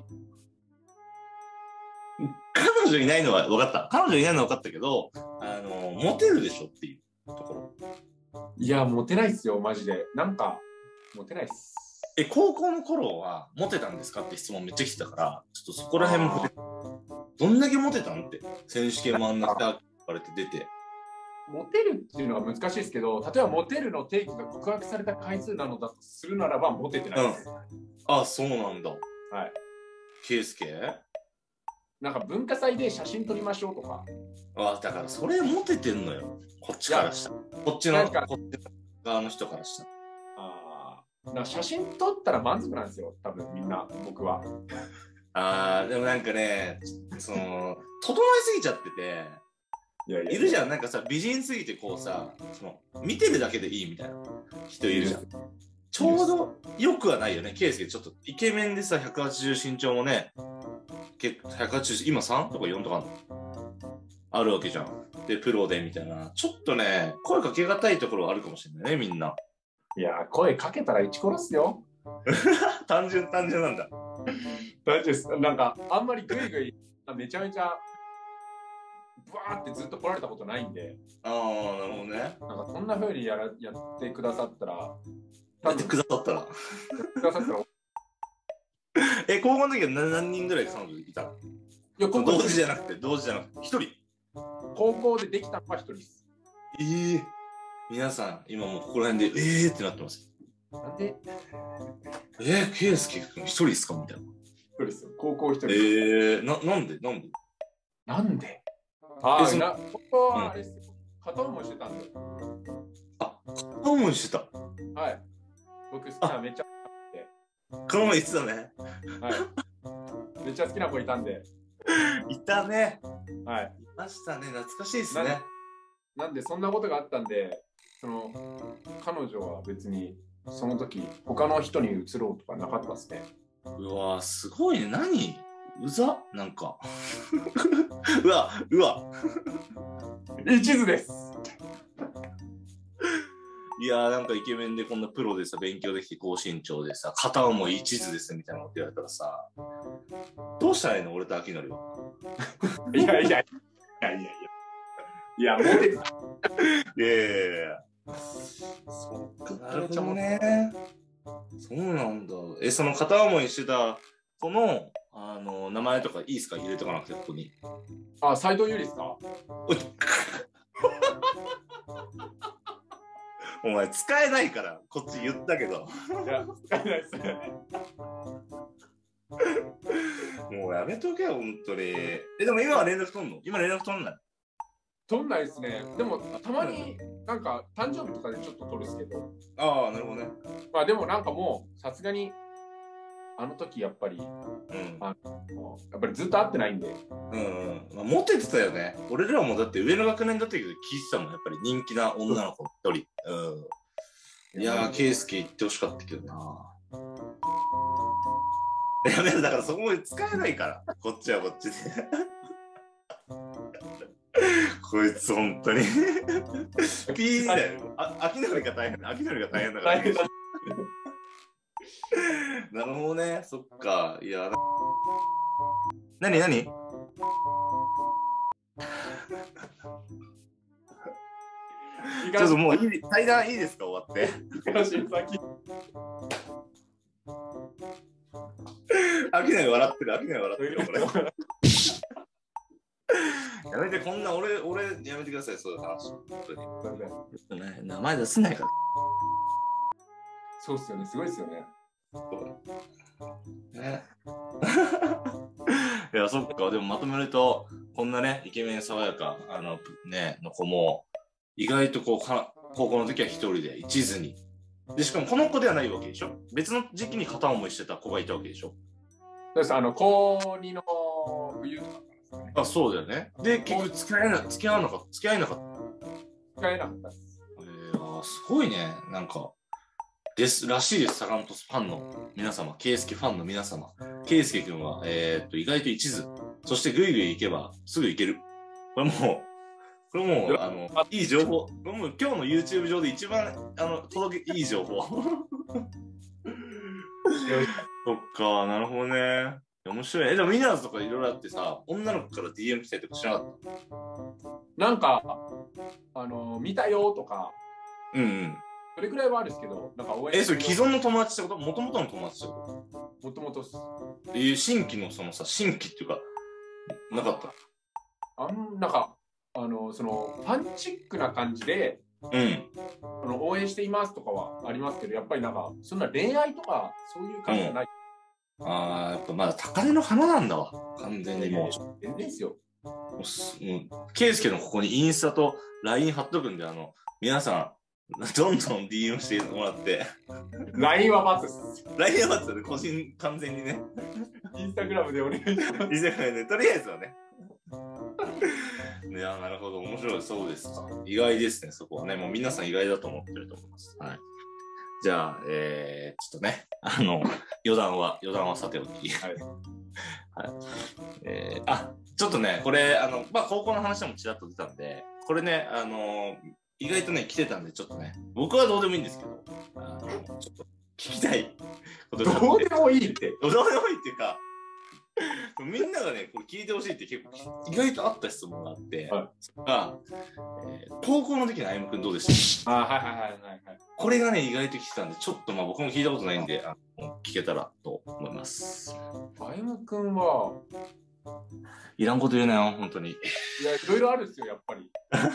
彼女いないのは分かった。彼女いないのは分かったけど、あの、モテるでしょっていうところ。 いや、モテないっすよ、マジで。なんか、モテないっす。 え、高校の頃はモテたんですかって質問めっちゃ来てたから、ちょっとそこら辺も。 どんだけモテたんって。選手権もあんなって言われて出て。 モテるっていうのは難しいですけど、例えばモテるの定義が告白された回数なのだとするならば、モテてないです。うん、 あ、そうなんだ。はい。圭介？ なんか文化祭で写真撮りましょうとか。 あ、だからそれモテてんのよ。こっちからした。こっちの、こっち側の人からした。 ああ、なんか写真撮ったら満足なんですよ、多分みんな、僕は。 ああ、でもなんかね、その、整いすぎちゃってて、いやいやいやいるじゃん、なんかさ、美人すぎてこうさ、その見てるだけでいいみたいな人いるじゃん。ちょうどよくはないよね、圭介。ちょっとイケメンでさ、ひゃくはちじゅう身長もね、ひゃくはちじゅう、今さんとかよんとかあるのあるわけじゃん。で、プロでみたいな。ちょっとね、声かけがたいところはあるかもしれないね、みんな。 いや、声かけたら一殺すよ。 単純、単純なんだ。 単純です。なんか、あんまりグイグイ、めちゃめちゃ、ブワーってずっと来られたことないんで。 ああ、なるほどね。 なんか、そんな風にやらやってくださったら、 やってくださったら。 くださったらえ、高校の時は何, 何人ぐらい彼女いたの？いや、高校同時じゃなくて、同時じゃなくて、一人。 高校でできたのは一人です。 ええー、皆さん、今もうここら辺で、ええーってなってます。 なんでえー、圭介君一人ですかみたいな。 一人ですよ。高校一人。 ええー、な、なんでなんでなんでああ、な、ここはあれですよ。片思いしてたんで。 あ、片思いしてた。 はい。僕好きなめっちゃこの前言ってたね。 はい。めっちゃ好きな子いたんで。 いたね。 はい。 いましたね。懐かしいですね。 な、なんでそんなことがあったんで、その彼女は別にその時他の人に移ろうとかなかったですね。 うわ、すごいね。何？うざ？なんか。うわ、うわ。 一途です。 いやー、なんかイケメンでこんなプロでさ、勉強できて高身長でさ、片思い一途ですみたいなこと言われたらさ、どうしたらいいの俺と秋典は。 いやいやいやいやいやいや、もういやいやいやいやそうか、なるほどね。そうなんだ。え、その片思いしてた子の、あの、名前とかいいですか？入れとかなくて、ここに。 あ、斉藤優里ですか？ お前使えないからこっち言ったけど。 いや使えないですね。 もうやめとけよ本当に。えでも今は連絡取んの？今連絡取んない？ 取んないですね。でもたまになんか誕生日とかでちょっと取るんですけど。 ああなるほどね。 まあでもなんかもうさすがにあの時やっぱり、うん、あのやっぱりずっと会ってないんで。 うんうん。まあ、モテてたよね。俺らもだって上の学年だったけど聞いてたもんやっぱり人気な女の子一人。うん。いやー圭介行ってほしかったけどな。やめろだからそこまで使えないからこっちはこっちで。こいつ本当に。ピーだよ。あ秋典が大変だ。秋典が大変だから。なるほどね。そっか。いや。なになに？ちょっともういい対談いいですか終わって。秋典笑ってる。秋典笑ってる。これ。やめてこんな俺俺やめてくださいそういう話。本当に。ね名前出せないから。 そうっすよね。すごいっすよね。 ね、いやそっかでもまとめるとこんなねイケメン爽やかあのねの子も意外とこうか高校の時は一人で一途にでしかもこの子ではないわけでしょ別の時期に片思いしてた子がいたわけでしょそうですあの高にの冬とかですねあそうだよねで結局付き合えな付き合わなかった付き合えなかった付き合えなかったです、 えー、あすごいねなんかですらしいです、坂本ファンの皆様、圭介ファンの皆様。圭介君は、えー、っと意外と一途。そしてぐいぐい行けばすぐ行ける。これもう、これもう、あの、いい情報。これもう今日の YouTube 上で一番、あの、届け、いい情報。そっか、なるほどね。面白い。え、でもミナーズとかいろいろあってさ、女の子から ディーエム 来たりとかしなかった？ なんか、あの、見たよとか。 うんうん。 それくらいはあるんですけど、なんか応援え、それ既存の友達ってこと？もともとの友達ってこともともとっす。 えー、新規のそのさ、新規っていうか、 なかった。 あんなんかあのそのファンチックな感じで、 うん、 あの応援していますとかはありますけど、やっぱりなんかそんな恋愛とかそういう感じじゃない。 うん、ああ、やっぱまだ高嶺の花なんだわ、完全にもう。 全然ですよ。 もうす、うん、ケイスケのここにインスタと ライン 貼っとくんで、あの、皆さん、どんどん ディーエム してもらって。 ライン は待つっす。 ライン は待つよね、個人完全にね。 インスタグラムでお願いします。インスタグラムで、とりあえずはね。いや、なるほど、面白い、そうですか。意外ですね、そこはね。もう皆さん意外だと思ってると思います。はい。じゃあ、えー、ちょっとね、あの、余談は、余談はさておき。はい。はい。えー、あ、ちょっとね、これ、あの、まあ、高校の話もちらっと出たんで、これね、あの、意外とね、来てたんで、ちょっとね、僕はどうでもいいんですけど、あの、ちょっと聞きたいことがあって。 どうでもいいって。 どうでもいいっていうか、みんながね、これ聞いてほしいって結構意外とあった質問があって、はい、それが、えー、高校の時のあゆむくんどうでした？ あ、はいはいはいはい、はい。 これがね、意外と聞いてたんで、ちょっとまあ僕も聞いたことないんで、あの聞けたらと思います。 あゆむくんは、 いらんこと言うなよ、本当に。いや、いろいろあるんですよ、やっぱり。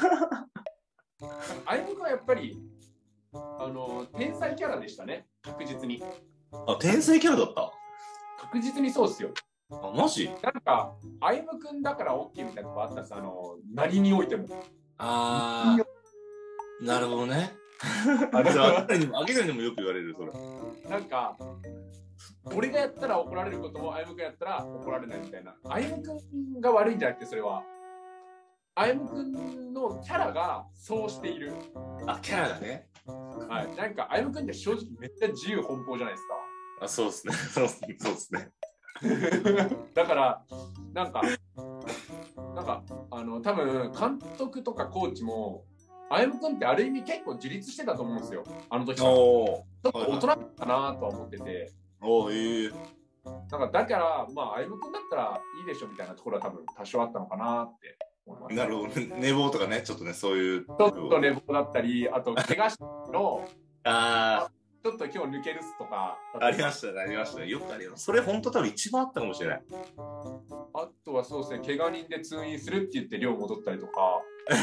あゆむくんはやっぱり、あの、天才キャラでしたね、確実に。 あ、天才キャラだった？ 確実にそうっすよ。 あ、マジ？ なんか、あゆむくんだから OK みたいなとこあったんです、あの、何においても。 あー、なるほどね。あれは、明らかにもよく言われる、それ。 なんか、俺がやったら怒られることも、あゆむくんやったら怒られないみたいな。あゆむくんが悪いんじゃなくて、それは。あゆむくんのキャラがそうしている。 あ、キャラがね。 はい。なんか、あゆむくんって正直めっちゃ自由奔放じゃないですか。 あ、そうですね。そうですね。 だから、なんか、なんか、あの、多分監督とかコーチも、あゆむくんってある意味結構自立してたと思うんですよ、あの時から。ちょっと大人だったなとは思ってて。 おー、えー、 なんかだから、まあ、あゆむくんだったらいいでしょみたいなところは多分多少あったのかなって思います。 なるほど、寝坊とかね、ちょっとね、そういう。 ちょっと寝坊だったり、あと、怪我しの、 ああ。 ちょっと今日抜けるすとか。 ありましたね、ありましたね。よくあります。それ本当多分一番あったかもしれない。 あとはそうですね、怪我人で通院するって言って寮戻ったりとか。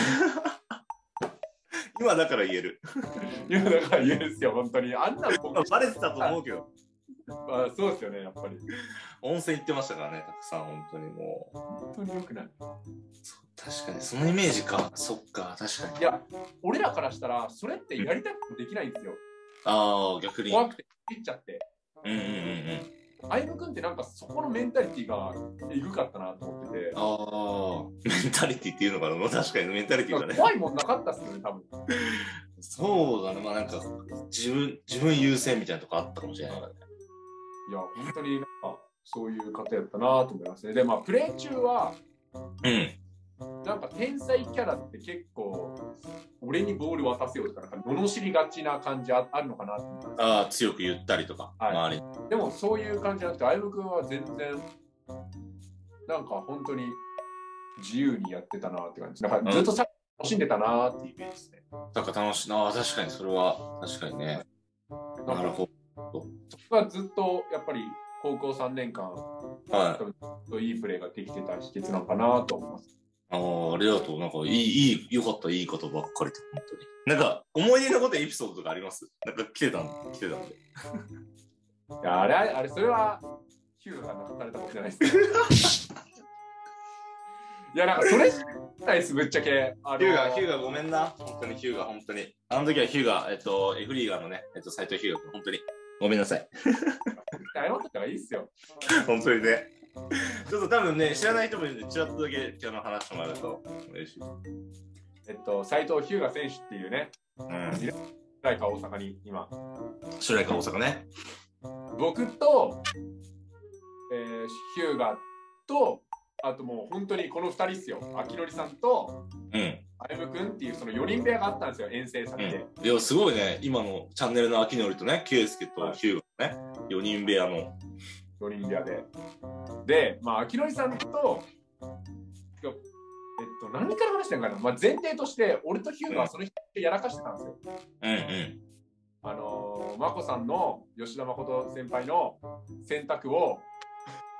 今だから言える。 今だから言えるっすよ、本当に。あんなのバレてたと思うけど。 まあ、そうですよね、やっぱり。 温泉行ってましたからね、たくさん、本当にもう。 本当によくない。 確かに、そのイメージか。そっか、確かに。 いや、俺らからしたら、それってやりたくてできないんですよ。 ああ、逆に。 怖くて、切っちゃって。 うんうんうんうん。 あゆむくんってなんかそこのメンタリティがえぐかったなと思ってて。 ああ、メンタリティっていうのかな、確かにメンタリティだね。 怖いもんなかったっすよね、多分。 そうだね、まあなんか自分、自分優先みたいなとこあったかもしれないからね。 いや、本当になんかそういう方やったなと思いますね。で、まあ、プレー中は、 うん。 なんか天才キャラって結構、俺にボール渡せよとか、なんか罵りがちな感じあるのかなと思います。 ああ、強く言ったりとか、 はい、周り。でもそういう感じじゃなくて、あゆむくんは全然、なんか本当に自由にやってたなって感じ。なんかずっとさ、楽しんでたなっていうイメージですね。 なんか楽しいな、あ、確かにそれは、確かにね。なるほど。 僕はずっとやっぱり高校さんねんかん、 はい、 いいプレーができてた秘訣なのかなと思います。 ああ、ありがとう。なんかいい、いい、よかった、いいことばっかりで、本当に。なんか、思い出のことエピソードとかあります？なんか来てたん、来てたんで。 いや、あれ、あれ、それは、ヒューガさんがされたことじゃないですか。いや、なんか、それしかないです、ぶっちゃけ。 あのー、ヒューガ、ヒューガごめんな。本当にヒューガ、本当に。あの時はヒューガ、えっと、エフリーガーのね、えっと、斎藤ヒューガ君、本当に。ごめんなさい。 謝ってたらいいっすよ。 本当にね。ちょっと多分ね、知らない人もいるんで、ちらっとだけ今日の話してもらうと嬉しい。 えっと、斎藤ヒューガ選手っていうね、 うん。 主題歌大阪に今。 主題歌大阪ね。 僕と、えー、ヒューガと、あともう本当にこのふたりっすよ。秋典さんと、 うん。 あゆむくんっていうそのよにん部屋があったんですよ、遠征先で。 うん、いや、すごいね。今のチャンネルの秋典とね、ケイスケとヒューガね、よにん部屋の。 よにん部屋で。で、まあ、秋典さんと、えっと、何から話してんかな、まあ、前提として、俺とヒューガはその人でやらかしてたんですよ。 うんうん。 あのー、眞子さんの吉田誠先輩の選択を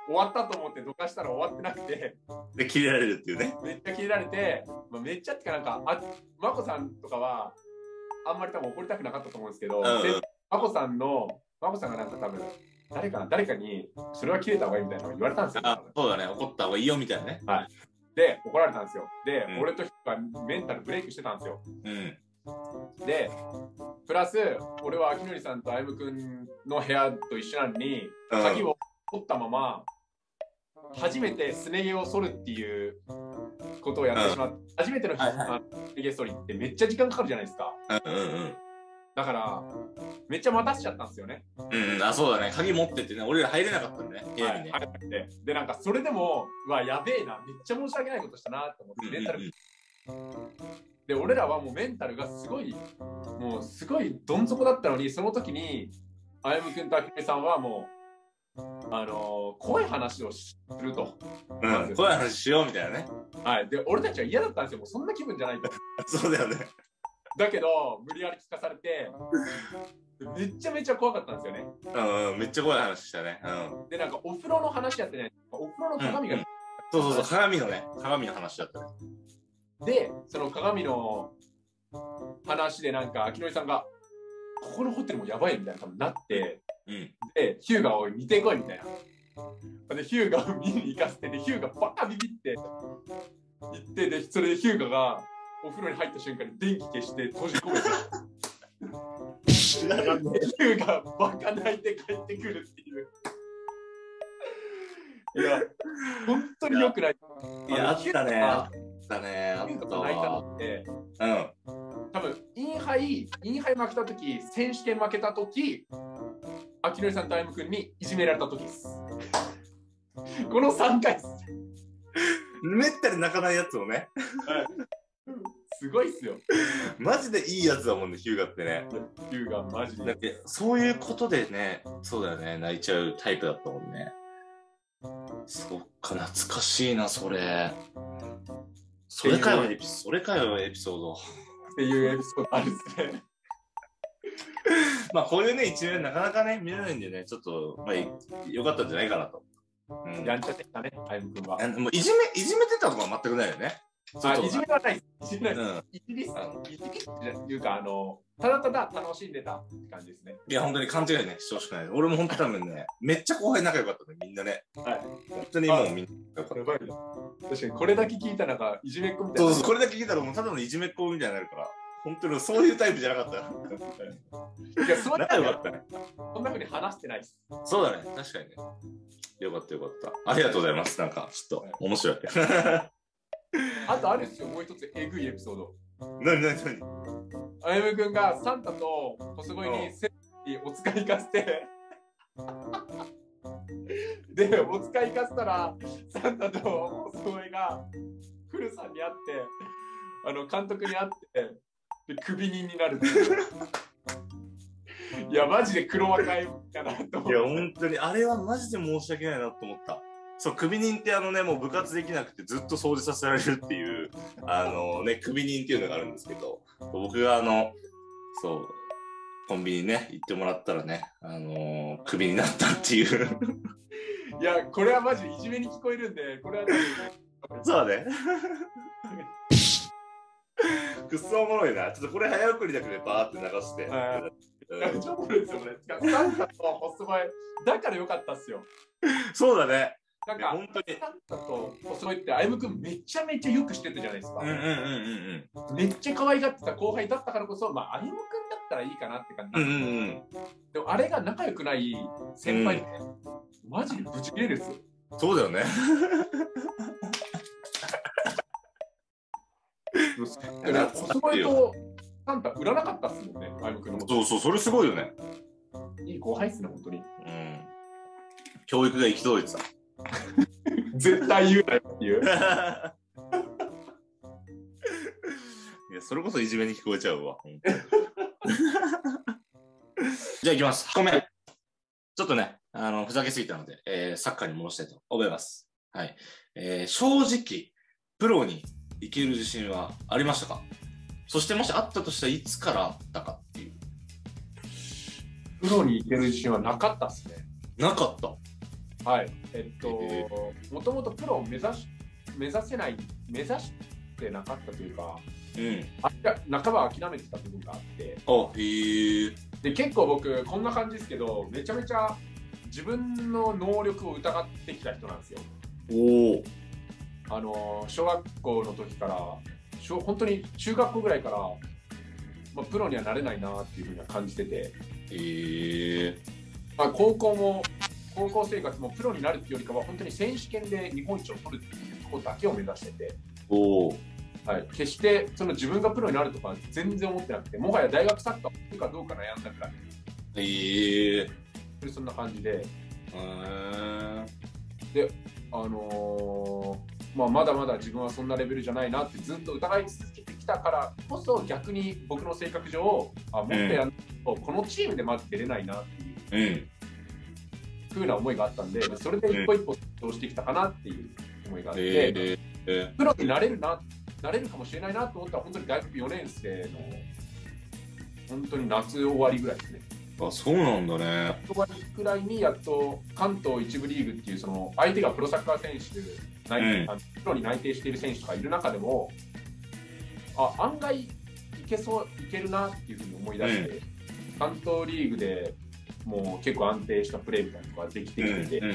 終わったと思ってどかしたら終わってなくて、 で、切れられるっていうね。 めっちゃ切れられて、まあ、めっちゃってかなんか、あ、まこさんとかは、あんまり多分怒りたくなかったと思うんですけど、 うんうん、 まこさんの、まこさんがなんか多分、誰かな、誰かに、それは切れた方がいいみたいなの言われたんですよ。 あ、そうだね。怒った方がいいよみたいなね。 はい。で、怒られたんですよ。で、 うん、 俺と人がメンタルブレイクしてたんですよ。 うん。 で、プラス、俺は秋典さんとあゆむくんの部屋と一緒なのに、鍵を取ったまま、初めてすね毛を剃るっていうことをやってしまって、うん、初めてのすね毛剃りってめっちゃ時間かかるじゃないですか。 うんうんうん。 だから、めっちゃ待たせちゃったんですよね。 うん、あ、そうだね。鍵持ってってね、俺ら入れなかったんだね、部屋にね。 はい、で、なんかそれでも、うわ、やべえな、めっちゃ申し訳ないことしたなって思って、メンタル、うんうんうん、で、俺らはもうメンタルがすごい、もうすごいどん底だったのに、その時に、あゆむくんとあきめさんはもう、あのー、怖い話をすると、 うん、怖い話しようみたいなね。 はい。で、俺たちは嫌だったんですよ。もうそんな気分じゃないと。 そうだよね。 だけど、無理やり聞かされて、めっちゃめちゃ怖かったんですよね。 うん、めっちゃ怖い話したね。うん。 で、なんかお風呂の話やってね、お風呂の鏡が、うんうん、 そうそうそう、鏡のね、鏡の話だったね。 で、その鏡の話でなんか、秋典さんが、ここのホテルもやばいみたいな多分なって、うん、で、ヒューガを見てこいみたいな。で、ヒューガを見に行かせて、で、ヒューガバカビビって行って、で、それでヒューガがお風呂に入った瞬間に電気消して閉じ込めて、ヒューガバカ泣いて帰ってくるっていう。いや、本当に良くない。 いや、あったね。あったね。あったわ。 泣いたのって、 うん。 多分インハイ、インハイ負けたとき、選手権負けたとき、秋典さんとあゆむくんにいじめられたときです。このさんかいです。 めったに泣かないやつをね。 はい、すごいっすよ。 マジでいいやつだもんね、ヒューガってね。 ヒューガマジで。 だってそういうことでね、そうだよね、泣いちゃうタイプだったもんね。そっか、懐かしいな、それ。それかよ、エピソード。それかよ、エピソード。 っていうエピソードあるっすね。 まあこういうね一面なかなかね見れないんでね、ちょっとまあ良かったんじゃないかなと。 うん、やんちゃでしたね、あゆむくんは。 もういじめいじめてたとかは全くないよね。 あ、いじめはないです。いじめないです。いじりっす。いじりっていうか、あの、ただただ楽しんでたって感じですね。 いや、本当に勘違いね、してほしくない。俺も本当多分ね、めっちゃ後輩仲良かったね、みんなね。はい。本当にもうみんな。 確かにこれだけ聞いたらなんかいじめっ子みたいな。 そうそう、これだけ聞いたらもうただのいじめっ子みたいになるから。本当にそういうタイプじゃなかった。いや、そう仲良かったね。 そんな風に話してないです。 そうだね、確かにね。よかったよかった。ありがとうございます。なんか、ちょっと面白い。 あとあるんですよ、もう一つえぐいエピソード。 なになになに？ あゆむくんがサンタと細鯉にセにお使い行かせて、で、お使い行かせたら、サンタと細鯉が古さんに会って、あの監督に会って、でクビ人になるっていう。いや、マジで黒若いかなと思って。いや、本当に、あれはマジで申し訳ないなと思った。そう、クビ人ってあのね、もう部活できなくてずっと掃除させられるっていう、あのね、クビ人っていうのがあるんですけど、僕があの、そう、コンビニね、行ってもらったらね、あのー、クビになったっていう。 いや、これはマジでいじめに聞こえるんで、これはそうだね。くっそおもろいな。ちょっとこれ早送りだけでバーって流して。 ちょっとですよね。サンタと細鯉だからよかったっすよ。 そうだね。 なんか本当にサンタと細鯉ってあゆむくんめちゃめちゃよくしてたじゃないですか。 うんうんうんうん。 めっちゃ可愛がってた後輩だったからこそ、まああゆむくんだったらいいかなって感じ。うんうんうん。でもあれが仲良くない先輩で、うん、マジでブチ切れるっすよ。 そうだよね。 細鯉とサンタ売らなかったっすもんね、あゆむくんのこと。 そうそう、それすごいよね。 いい後輩っすね、本当に。うん。 教育が行き届いてた。 絶対言うなよっていう。いや、 それこそいじめに聞こえちゃうわ。じゃあ行きます。はちこめ。ちょっとね、あの、ふざけすぎたので、えー、サッカーに戻したいと思います。はい。えー、正直、プロに行ける自信はありましたか？そしてもしあったとしたらいつからあったかっていう。 プロに行ける自信はなかったっすね。 なかった。 はい。えっと、もともとプロを目指し、目指せない、目指してなかったというか、 うん。 あいや半ば諦めてた部分があって、 あ、へえ。 で、結構僕、こんな感じですけど、めちゃめちゃ自分の能力を疑ってきた人なんですよ。 おお。 あの、小学校の時から、小本当に中学校ぐらいから、まあ、プロにはなれないなっていうふうには感じてて、 へえ。 まあ、高校も、高校生活もプロになるっていうよりかは、本当に選手権で日本一を取るっていうところだけを目指してて、 おお。 はい、決してその自分がプロになるとか全然思ってなくて、もはや大学サッカーをするかどうか悩んだくらい。 へえ。 そんな感じで、 へえ。 で、あのーまあ、まだまだ自分はそんなレベルじゃないなってずっと疑い続けてきたからこそ、逆に僕の性格上、あもっとやると、このチームでまず出れないなっていう。 うん。 ふうな思いがあったんで、それで一歩一歩成長してきたかなっていう思いがあって、 えーえー、 プロになれるな、なれるかもしれないなと思ったら、本当に大学よねん生の本当に夏終わりぐらいですね。 あ、そうなんだね。 夏終わりぐらいにやっと関東一部リーグっていうその相手がプロサッカー選手、内定、うん、あのプロに内定している選手とかいる中でも、あ、案外いけそう、いけるなっていうふうに思い出して、うん、関東リーグでもう結構安定したプレーみたいなのができてきてて、うんうんうん、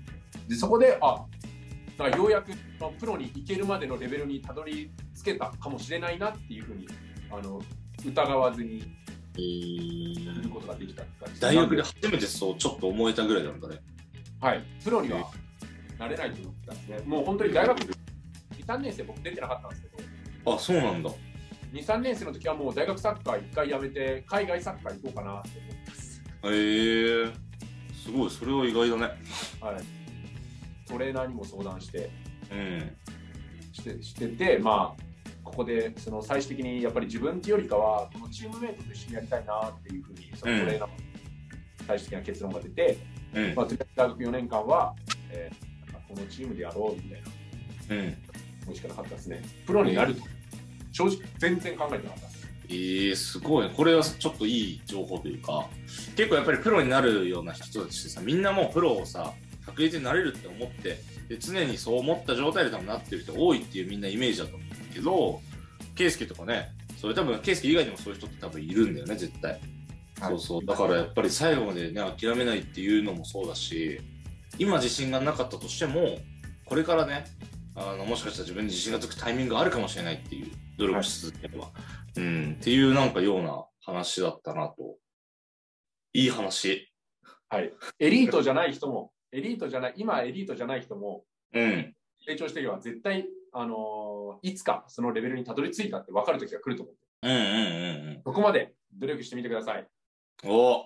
でそこであだからようやくプロに行けるまでのレベルにたどり着けたかもしれないなっていうふうにあの疑わずにいることができたって感じ。 大学で初めてそうちょっと思えたぐらいなんだね。 はい、プロにはなれないと思ってたんですね。もう本当に大学に、さんねん生僕出てなかったんですけど。あ、そうなんだ。 に、さんねん生の時はもう大学サッカー一回やめて海外サッカー行こうかなって思ってます。 へえー、すごい、それは意外だね。 はい。トレーナーにも相談して、 うん、 して、してて、まあ、ここでその最終的にやっぱり自分っていうよりかは、このチームメイトと一緒にやりたいなっていうふうに、そのトレーナーの最終的な結論が出て、うんまあ、大学よねんかんは、えー、このチームでやろうみたいな、うん、思いしかなかったですね。プロになると、正直全然考えてなかったです。 えー、すごいね。これはちょっといい情報というか、結構やっぱりプロになるような人たちってさ、みんなもうプロをさ、確実になれるって思って、で常にそう思った状態で多分なってる人多いっていうみんなイメージだと思うんだけど、ケイスケとかね、それ多分ケイスケ以外にもそういう人って多分いるんだよね、絶対。そうそう。だからやっぱり最後までね、諦めないっていうのもそうだし、今自信がなかったとしても、これからね、あのもしかしたら自分に自信がつくタイミングがあるかもしれないっていう努力し続ければ、はい、うんっていうなんかような話だったなと。いい話。 はい。エリートじゃない人も、エリートじゃない、今エリートじゃない人も、 うん、 成長していけば絶対、あのー、いつかそのレベルにたどり着いたって分かる時が来ると思う。 うんうんうんうん。 そこまで努力してみてください。 お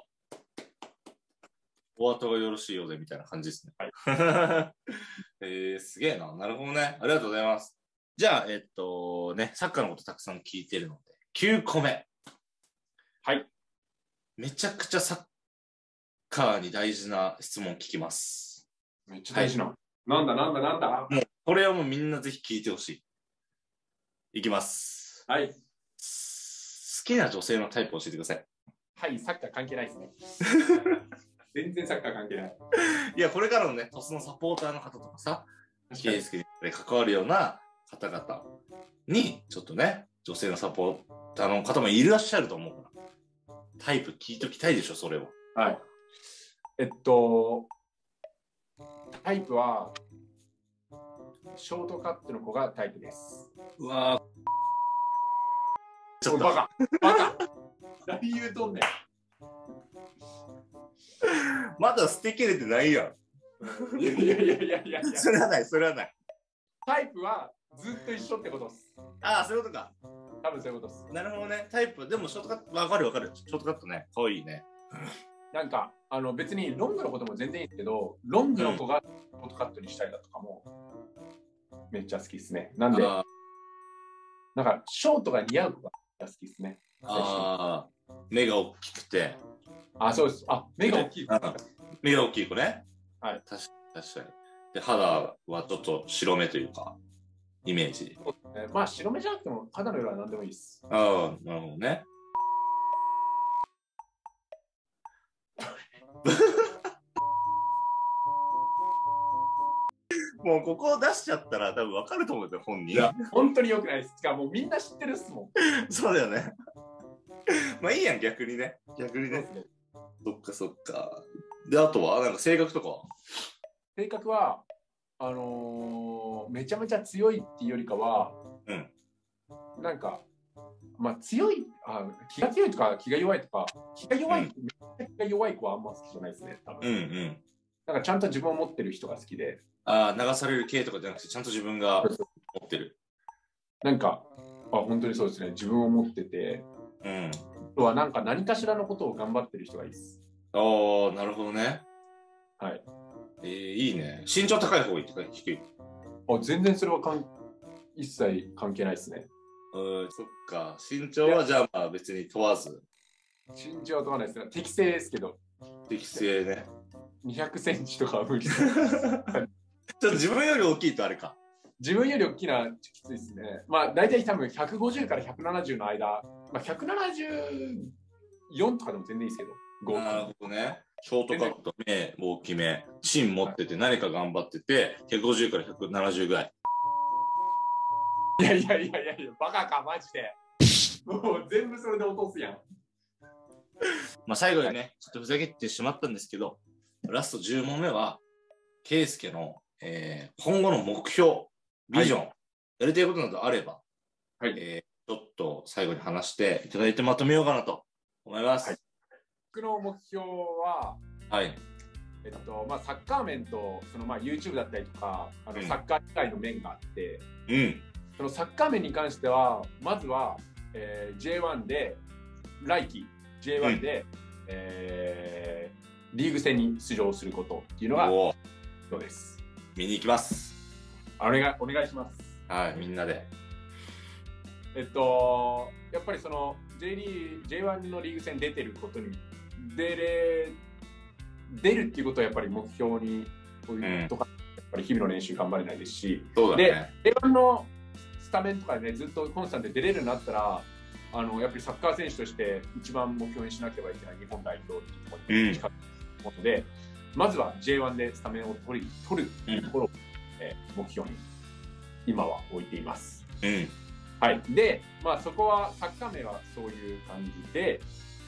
お後がよろしいようでみたいな感じですね。はい、えー、すげえな。なるほどね。ありがとうございます。じゃあ、えっとね、サッカーのことたくさん聞いてるので、きゅうこめ。 はい。 めちゃくちゃサッカーに大事な質問聞きます。 めっちゃ大事な。はい、なんだなんだなんだ。 もうこれはもうみんなぜひ聞いてほしい。いきます。 はい。好きな女性のタイプを教えてください。 はい、サッカー関係ないですね。全然サッカー関係ない。 いや、これからのね、トスのサポーターの方とかさ、ケイスケに関わるような方々に、ちょっとね、女性のサポーターの方もいらっしゃると思うから、タイプ聞いときたいでしょ、それは。 はい。えっと、タイプは、ショートカットの子がタイプです。 うわぁ。 ちょっとバカ。バカ。何言うとんねん。 まだ捨てきれてないやん。いやいやいやいやいや。 それはない、それはない。 タイプはずっと一緒ってことです。 ああ、そういうことか。 多分そういうことです。 なるほどね。タイプ、でもショートカット、わかるわかる。ショートカットね。かわいいね。 なんか、あの別にロングのことも全然いいですけど、ロングの子がショートカットにしたりだとかも、めっちゃ好きですね。なんで、なんかショートが似合う子が好きですね。 ああ、目が大きくて。 あ、そうです。あ、目が大きい。 目が大きい子ね。 はい。 確かに。で、肌はちょっと白目というか、イメージ。 ね、まあ、白目じゃなくても、肌の色は何でもいいです。 ああ、なるほどね。 もうここを出しちゃったら多分分かると思うんだよ、本人。 いや、本当に良くないです。しかももうみんな知ってるっすもん。 そうだよね。まあいいやん、逆にね。逆にね。 そうですね。 そっかそっか。で、あとは、なんか性格とかは性格は、あのーめちゃめちゃ強いっていうよりかは、 うん。 なんか、まあ強い、あ気が強いとか気が弱いとか、気が弱い、 うんめっちゃ気が弱い子はあんま好きじゃないですね、多分。 うんうん。 なんかちゃんと自分を持ってる人が好きで、 ああ、流される系とかじゃなくて、ちゃんと自分が持ってる。 なんか、あ、本当にそうですね、自分を持ってて、 うん。 あとはなんか何かしらのことを頑張ってる人がいいです。 ああ、なるほどね。 はい。 えー、いいね。身長高い方がいいとか低い。 あ、全然それはかん一切関係ないですね。 うん、そっか。身長はじゃあまあ別に問わず。 身長は問わないですね。適正ですけど、 適正ね。 にひゃくセンチとかは無理です。 ちょっと自分より大きいとあれか。 自分より大きなきついですね。まあ大体多分ひゃくごじゅうからひゃくななじゅうの間、まあ、ひゃくななじゅうよんとかでも全然いいですけど。合なるほどね。ショートカット、目大きめ、芯持ってて何か頑張ってて、ひゃくごじゅうからひゃくななじゅうぐらい。 いやいやいやいやいや、バカか、マジで。もう全部それで落とすやん。 まあ最後にね、ちょっとふざけてしまったんですけど、ラストじゅう問目は、ケイスケの、えー、今後の目標、ビジョン、はい、やりたいことなどあれば、 はいえー、ちょっと最後に話していただいてまとめようかなと思います。はい、 僕の目標は、 はいえっとまあ、サッカー面とそのまあ YouTube だったりとかあの、うん、サッカー以外の面があって、 うん、 そのサッカー面に関してはまずは、えー、ジェイワン で来季 ジェイワン で、うんえー、リーグ戦に出場することっていうのがそうです。 見に行きます。 お願いお願いします。 はい、みんなで。 えっとやっぱりその J リーグ ジェイワン のリーグ戦出てることに出れ出るっていうことはやっぱり目標にこういうとか、うん、やっぱり日々の練習頑張れないですし、 そうだね、 で ジェイワン のスタメンとかで、ね、ずっとコンスタントで出れるようになったらあのやっぱりサッカー選手として一番目標にしなければいけない日本代表っていうところに近いと思うので、うん、まずは ジェイワン でスタメンを取り取るっていうところを、うんえー、目標に今は置いています。 うんはい、で、まあ、そこはサッカー面はそういう感じで、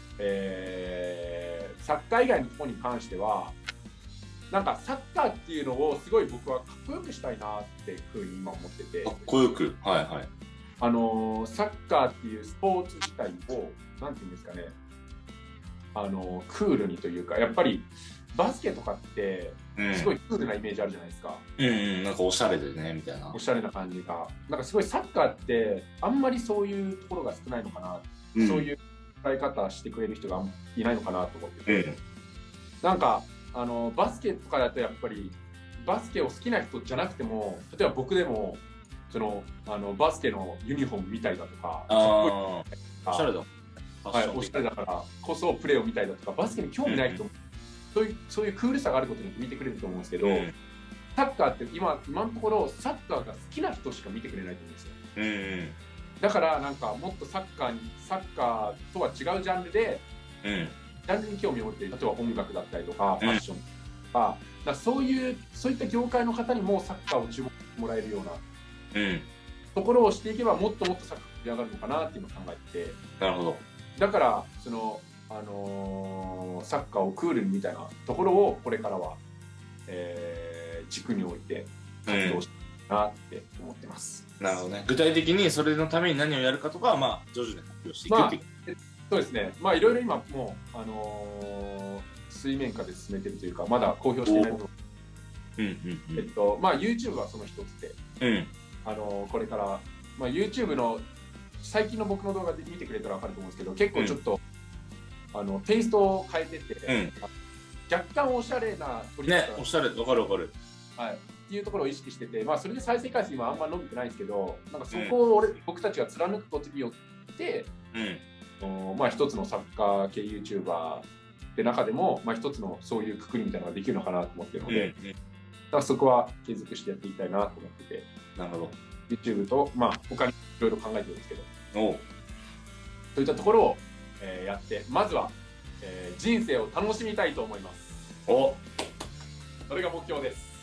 えー、サッカー以外のところに関してはなんかサッカーっていうのをすごい僕はかっこよくしたいなっていうふうに今思ってて、 かっこよくはいはいあのー、サッカーっていうスポーツ自体をなんていうんですかねあのー、クールにというかやっぱりバスケとかってすごいクールなイメージあるじゃないですか。 うんうん、なんかおしゃれでねみたいな。 おしゃれな感じが。なんかすごいサッカーってあんまりそういうところが少ないのかな、うん、そういう使い方してくれる人がいないのかなと思ってて、うん、なんかあのバスケとかだとやっぱりバスケを好きな人じゃなくても例えば僕でもそのあのバスケのユニフォーム見たりだとか、 あおしゃれだ、 はい、おしゃれだからこそプレーを見たりだとかバスケに興味ない人も、うんそういう、そういうクールさがあることに見てくれると思うんですけど、うん、サッカーって今、今のところサッカーが好きな人しか見てくれないと思うんですよ。 うんうん、 だからなんかもっとサッカーにサッカーとは違うジャンルで、 うん、 ジャンルに興味を持っている例えば音楽だったりとかファッションとか、うん、だそういうそういった業界の方にもサッカーを注目してもらえるような、うん、ところをしていけばもっともっとサッカーが盛り上がるのかなっていうのを考えてて、 なるほど。 だからそのあのー、サッカーをクールにみたいなところをこれからは、えー、軸に置いて活動したいなって思ってます、 うん、なるほどね。具体的にそれのために何をやるかとかは、まあ、徐々に発表していくっていう、 まあ、そうですね。まあいろいろ今もう、あのー、水面下で進めてるというかまだ公表していないので、 うんうんうん、 えっとまあ YouTube はその一つで、 うん、 あのー、これから、まあ、YouTube の最近の僕の動画で見てくれたら分かると思うんですけど結構ちょっと、うんあのテイストを変えてて、うん、若干おしゃれな撮り方、 ね、おしゃれ、わかるわかる、 はい、っていうところを意識してて、まあ、それで再生回数今あんま伸びてないんですけどなんかそこを俺、うん、僕たちが貫くことによって、うんまあ、一つのサッカー系 YouTuber って中でも、まあ、一つのそういうくくりみたいなのができるのかなと思ってるので、うんうん、だからそこは継続してやっていきたいなと思ってて、 なるほど YouTube と、まあ、他にいろいろ考えてるんですけどおそういったところをえー、やってまずは、えー、人生を楽しみたいと思います。 おそれが目標です。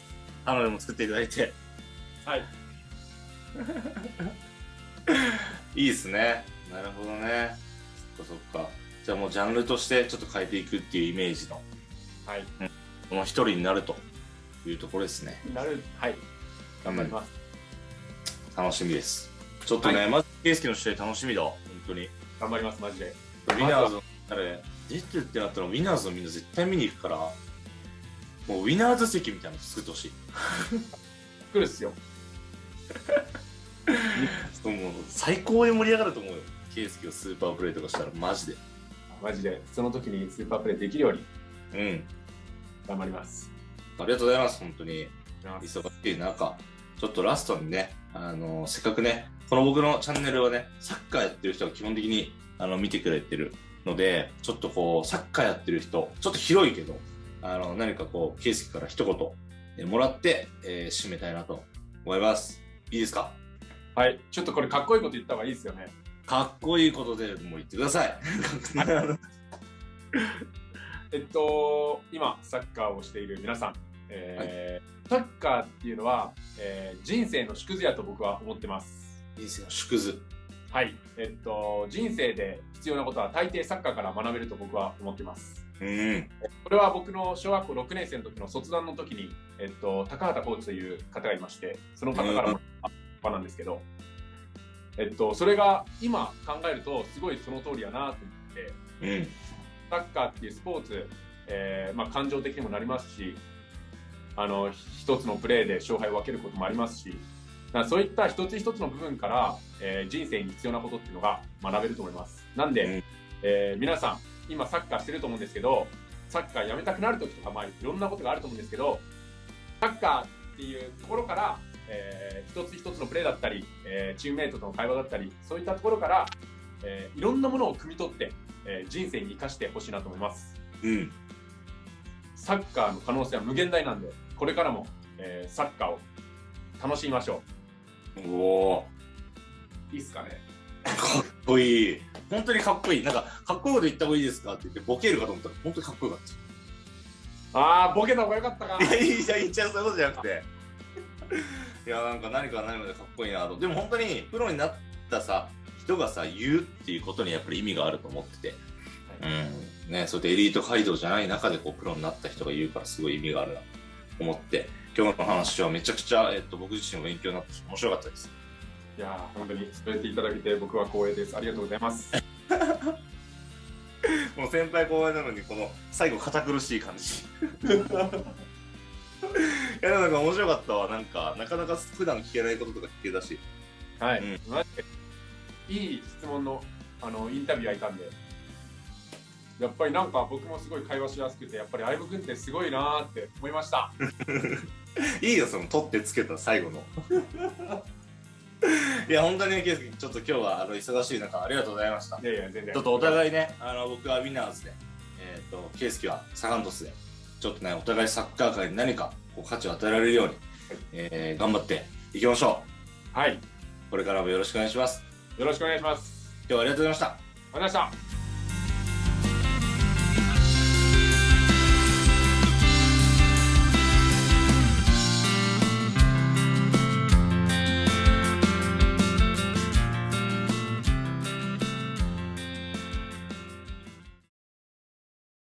あのでも作っていただいて。 はい。 いいですね。なるほどね。そっかそっか。じゃあもうジャンルとしてちょっと変えていくっていうイメージの、 はい。 うん、この一人になるというところですね。 なる、はい。頑張ります。 楽しみです。ちょっとね、はい、まず、圭介の試合楽しみだ。本当に。 頑張ります、マジで。 ウィナーズの、あれ、出てるってなったら、ウィナーズのみんな絶対見に行くから、もうウィナーズ席みたいなの作ってほしい。 来るっすよ。 もう最高に盛り上がると思うよ。圭介をスーパープレイとかしたら、マジで。 マジで、その時にスーパープレイできるように、 うん。 頑張ります。 ありがとうございます、本当に。忙しい中、ちょっとラストにね、あのー、せっかくね、この僕のチャンネルはね、サッカーやってる人が基本的にあの見てくれてるので、ちょっとこう、サッカーやってる人、ちょっと広いけど、あの、何かこう、圭介から一言、えもらって、えー、締めたいなと思います。いいですか？ はい、ちょっとこれかっこいいこと言った方がいいですよね。 かっこいいことでも言ってください。 えっと、今、サッカーをしている皆さん、えーはい、サッカーっていうのは、えー、人生の縮図やと僕は思ってます。 人生の縮図。 はい、えっと、人生で必要なことは大抵サッカーから学べると僕は思ってます。 うん、これは僕の小学校ろくねん生の時の卒団の時に、えっと、高畑コーチという方がいまして、その方からも場なんですけど、えっと、それが今考えるとすごいその通りやなと思って、 うん、 サッカーっていうスポーツ、えーまあ、感情的にもなりますし、あの一つのプレーで勝敗を分けることもありますし、そういった一つ一つの部分から、えー、人生に必要なことっていうのが学べると思います。なんで、うん、えー、皆さん今サッカーしてると思うんですけど、サッカーやめたくなる時とか、まあ、いろんなことがあると思うんですけど、サッカーっていうところから、えー、一つ一つのプレーだったり、えー、チームメイトとの会話だったり、そういったところから、えー、いろんなものを汲み取って、えー、人生に生かしてほしいなと思います。 うん、 サッカーの可能性は無限大なんで、これからも、えー、サッカーを楽しみましょう。おー、いいっすかね。 かっこいい。本当にかっこいい。なんか、かっこいいこと言った方がいいですかって言って、ボケるかと思ったら、本当にかっこよかった。 あー、ボケた方がよかったか。 いや、いいじゃん、いっちゃう、そういうことじゃなくて。いや、なんか何か何かでかっこいいなと。でも本当に、プロになったさ、人がさ、言うっていうことにやっぱり意味があると思ってて。はい、うん。ね、そうやってエリート街道じゃない中で、こう、プロになった人が言うから、すごい意味があるなと思って、今日の話はめちゃくちゃ、えっと、僕自身も勉強になって面白かったです。 いやー、本当にそうやっていただけて僕は光栄です。ありがとうございます。 もう先輩後輩なのにこの最後堅苦しい感じ。いやなんか面白かったわ。なんかなかなか普段聞けないこととか聞けたし。 はい。うん、マジでいい質問のあのインタビューはいたんで、やっぱりなんか僕もすごい会話しやすくて、やっぱり相武君ってすごいなーって思いました。 いいよその取ってつけた最後の。いや本当に圭介ちょっと今日はあの忙しい中ありがとうございました。 いやいや全然。 ちょっとお互いね、あの僕はウィナーズで、えっ、ー、と圭介はサガン鳥栖で、ちょっとねお互いサッカー界に何かこう価値を与えられるように、はい、えー、頑張っていきましょう。 はい。 これからもよろしくお願いします。 よろしくお願いします。 今日はありがとうございました。ありがとうございました。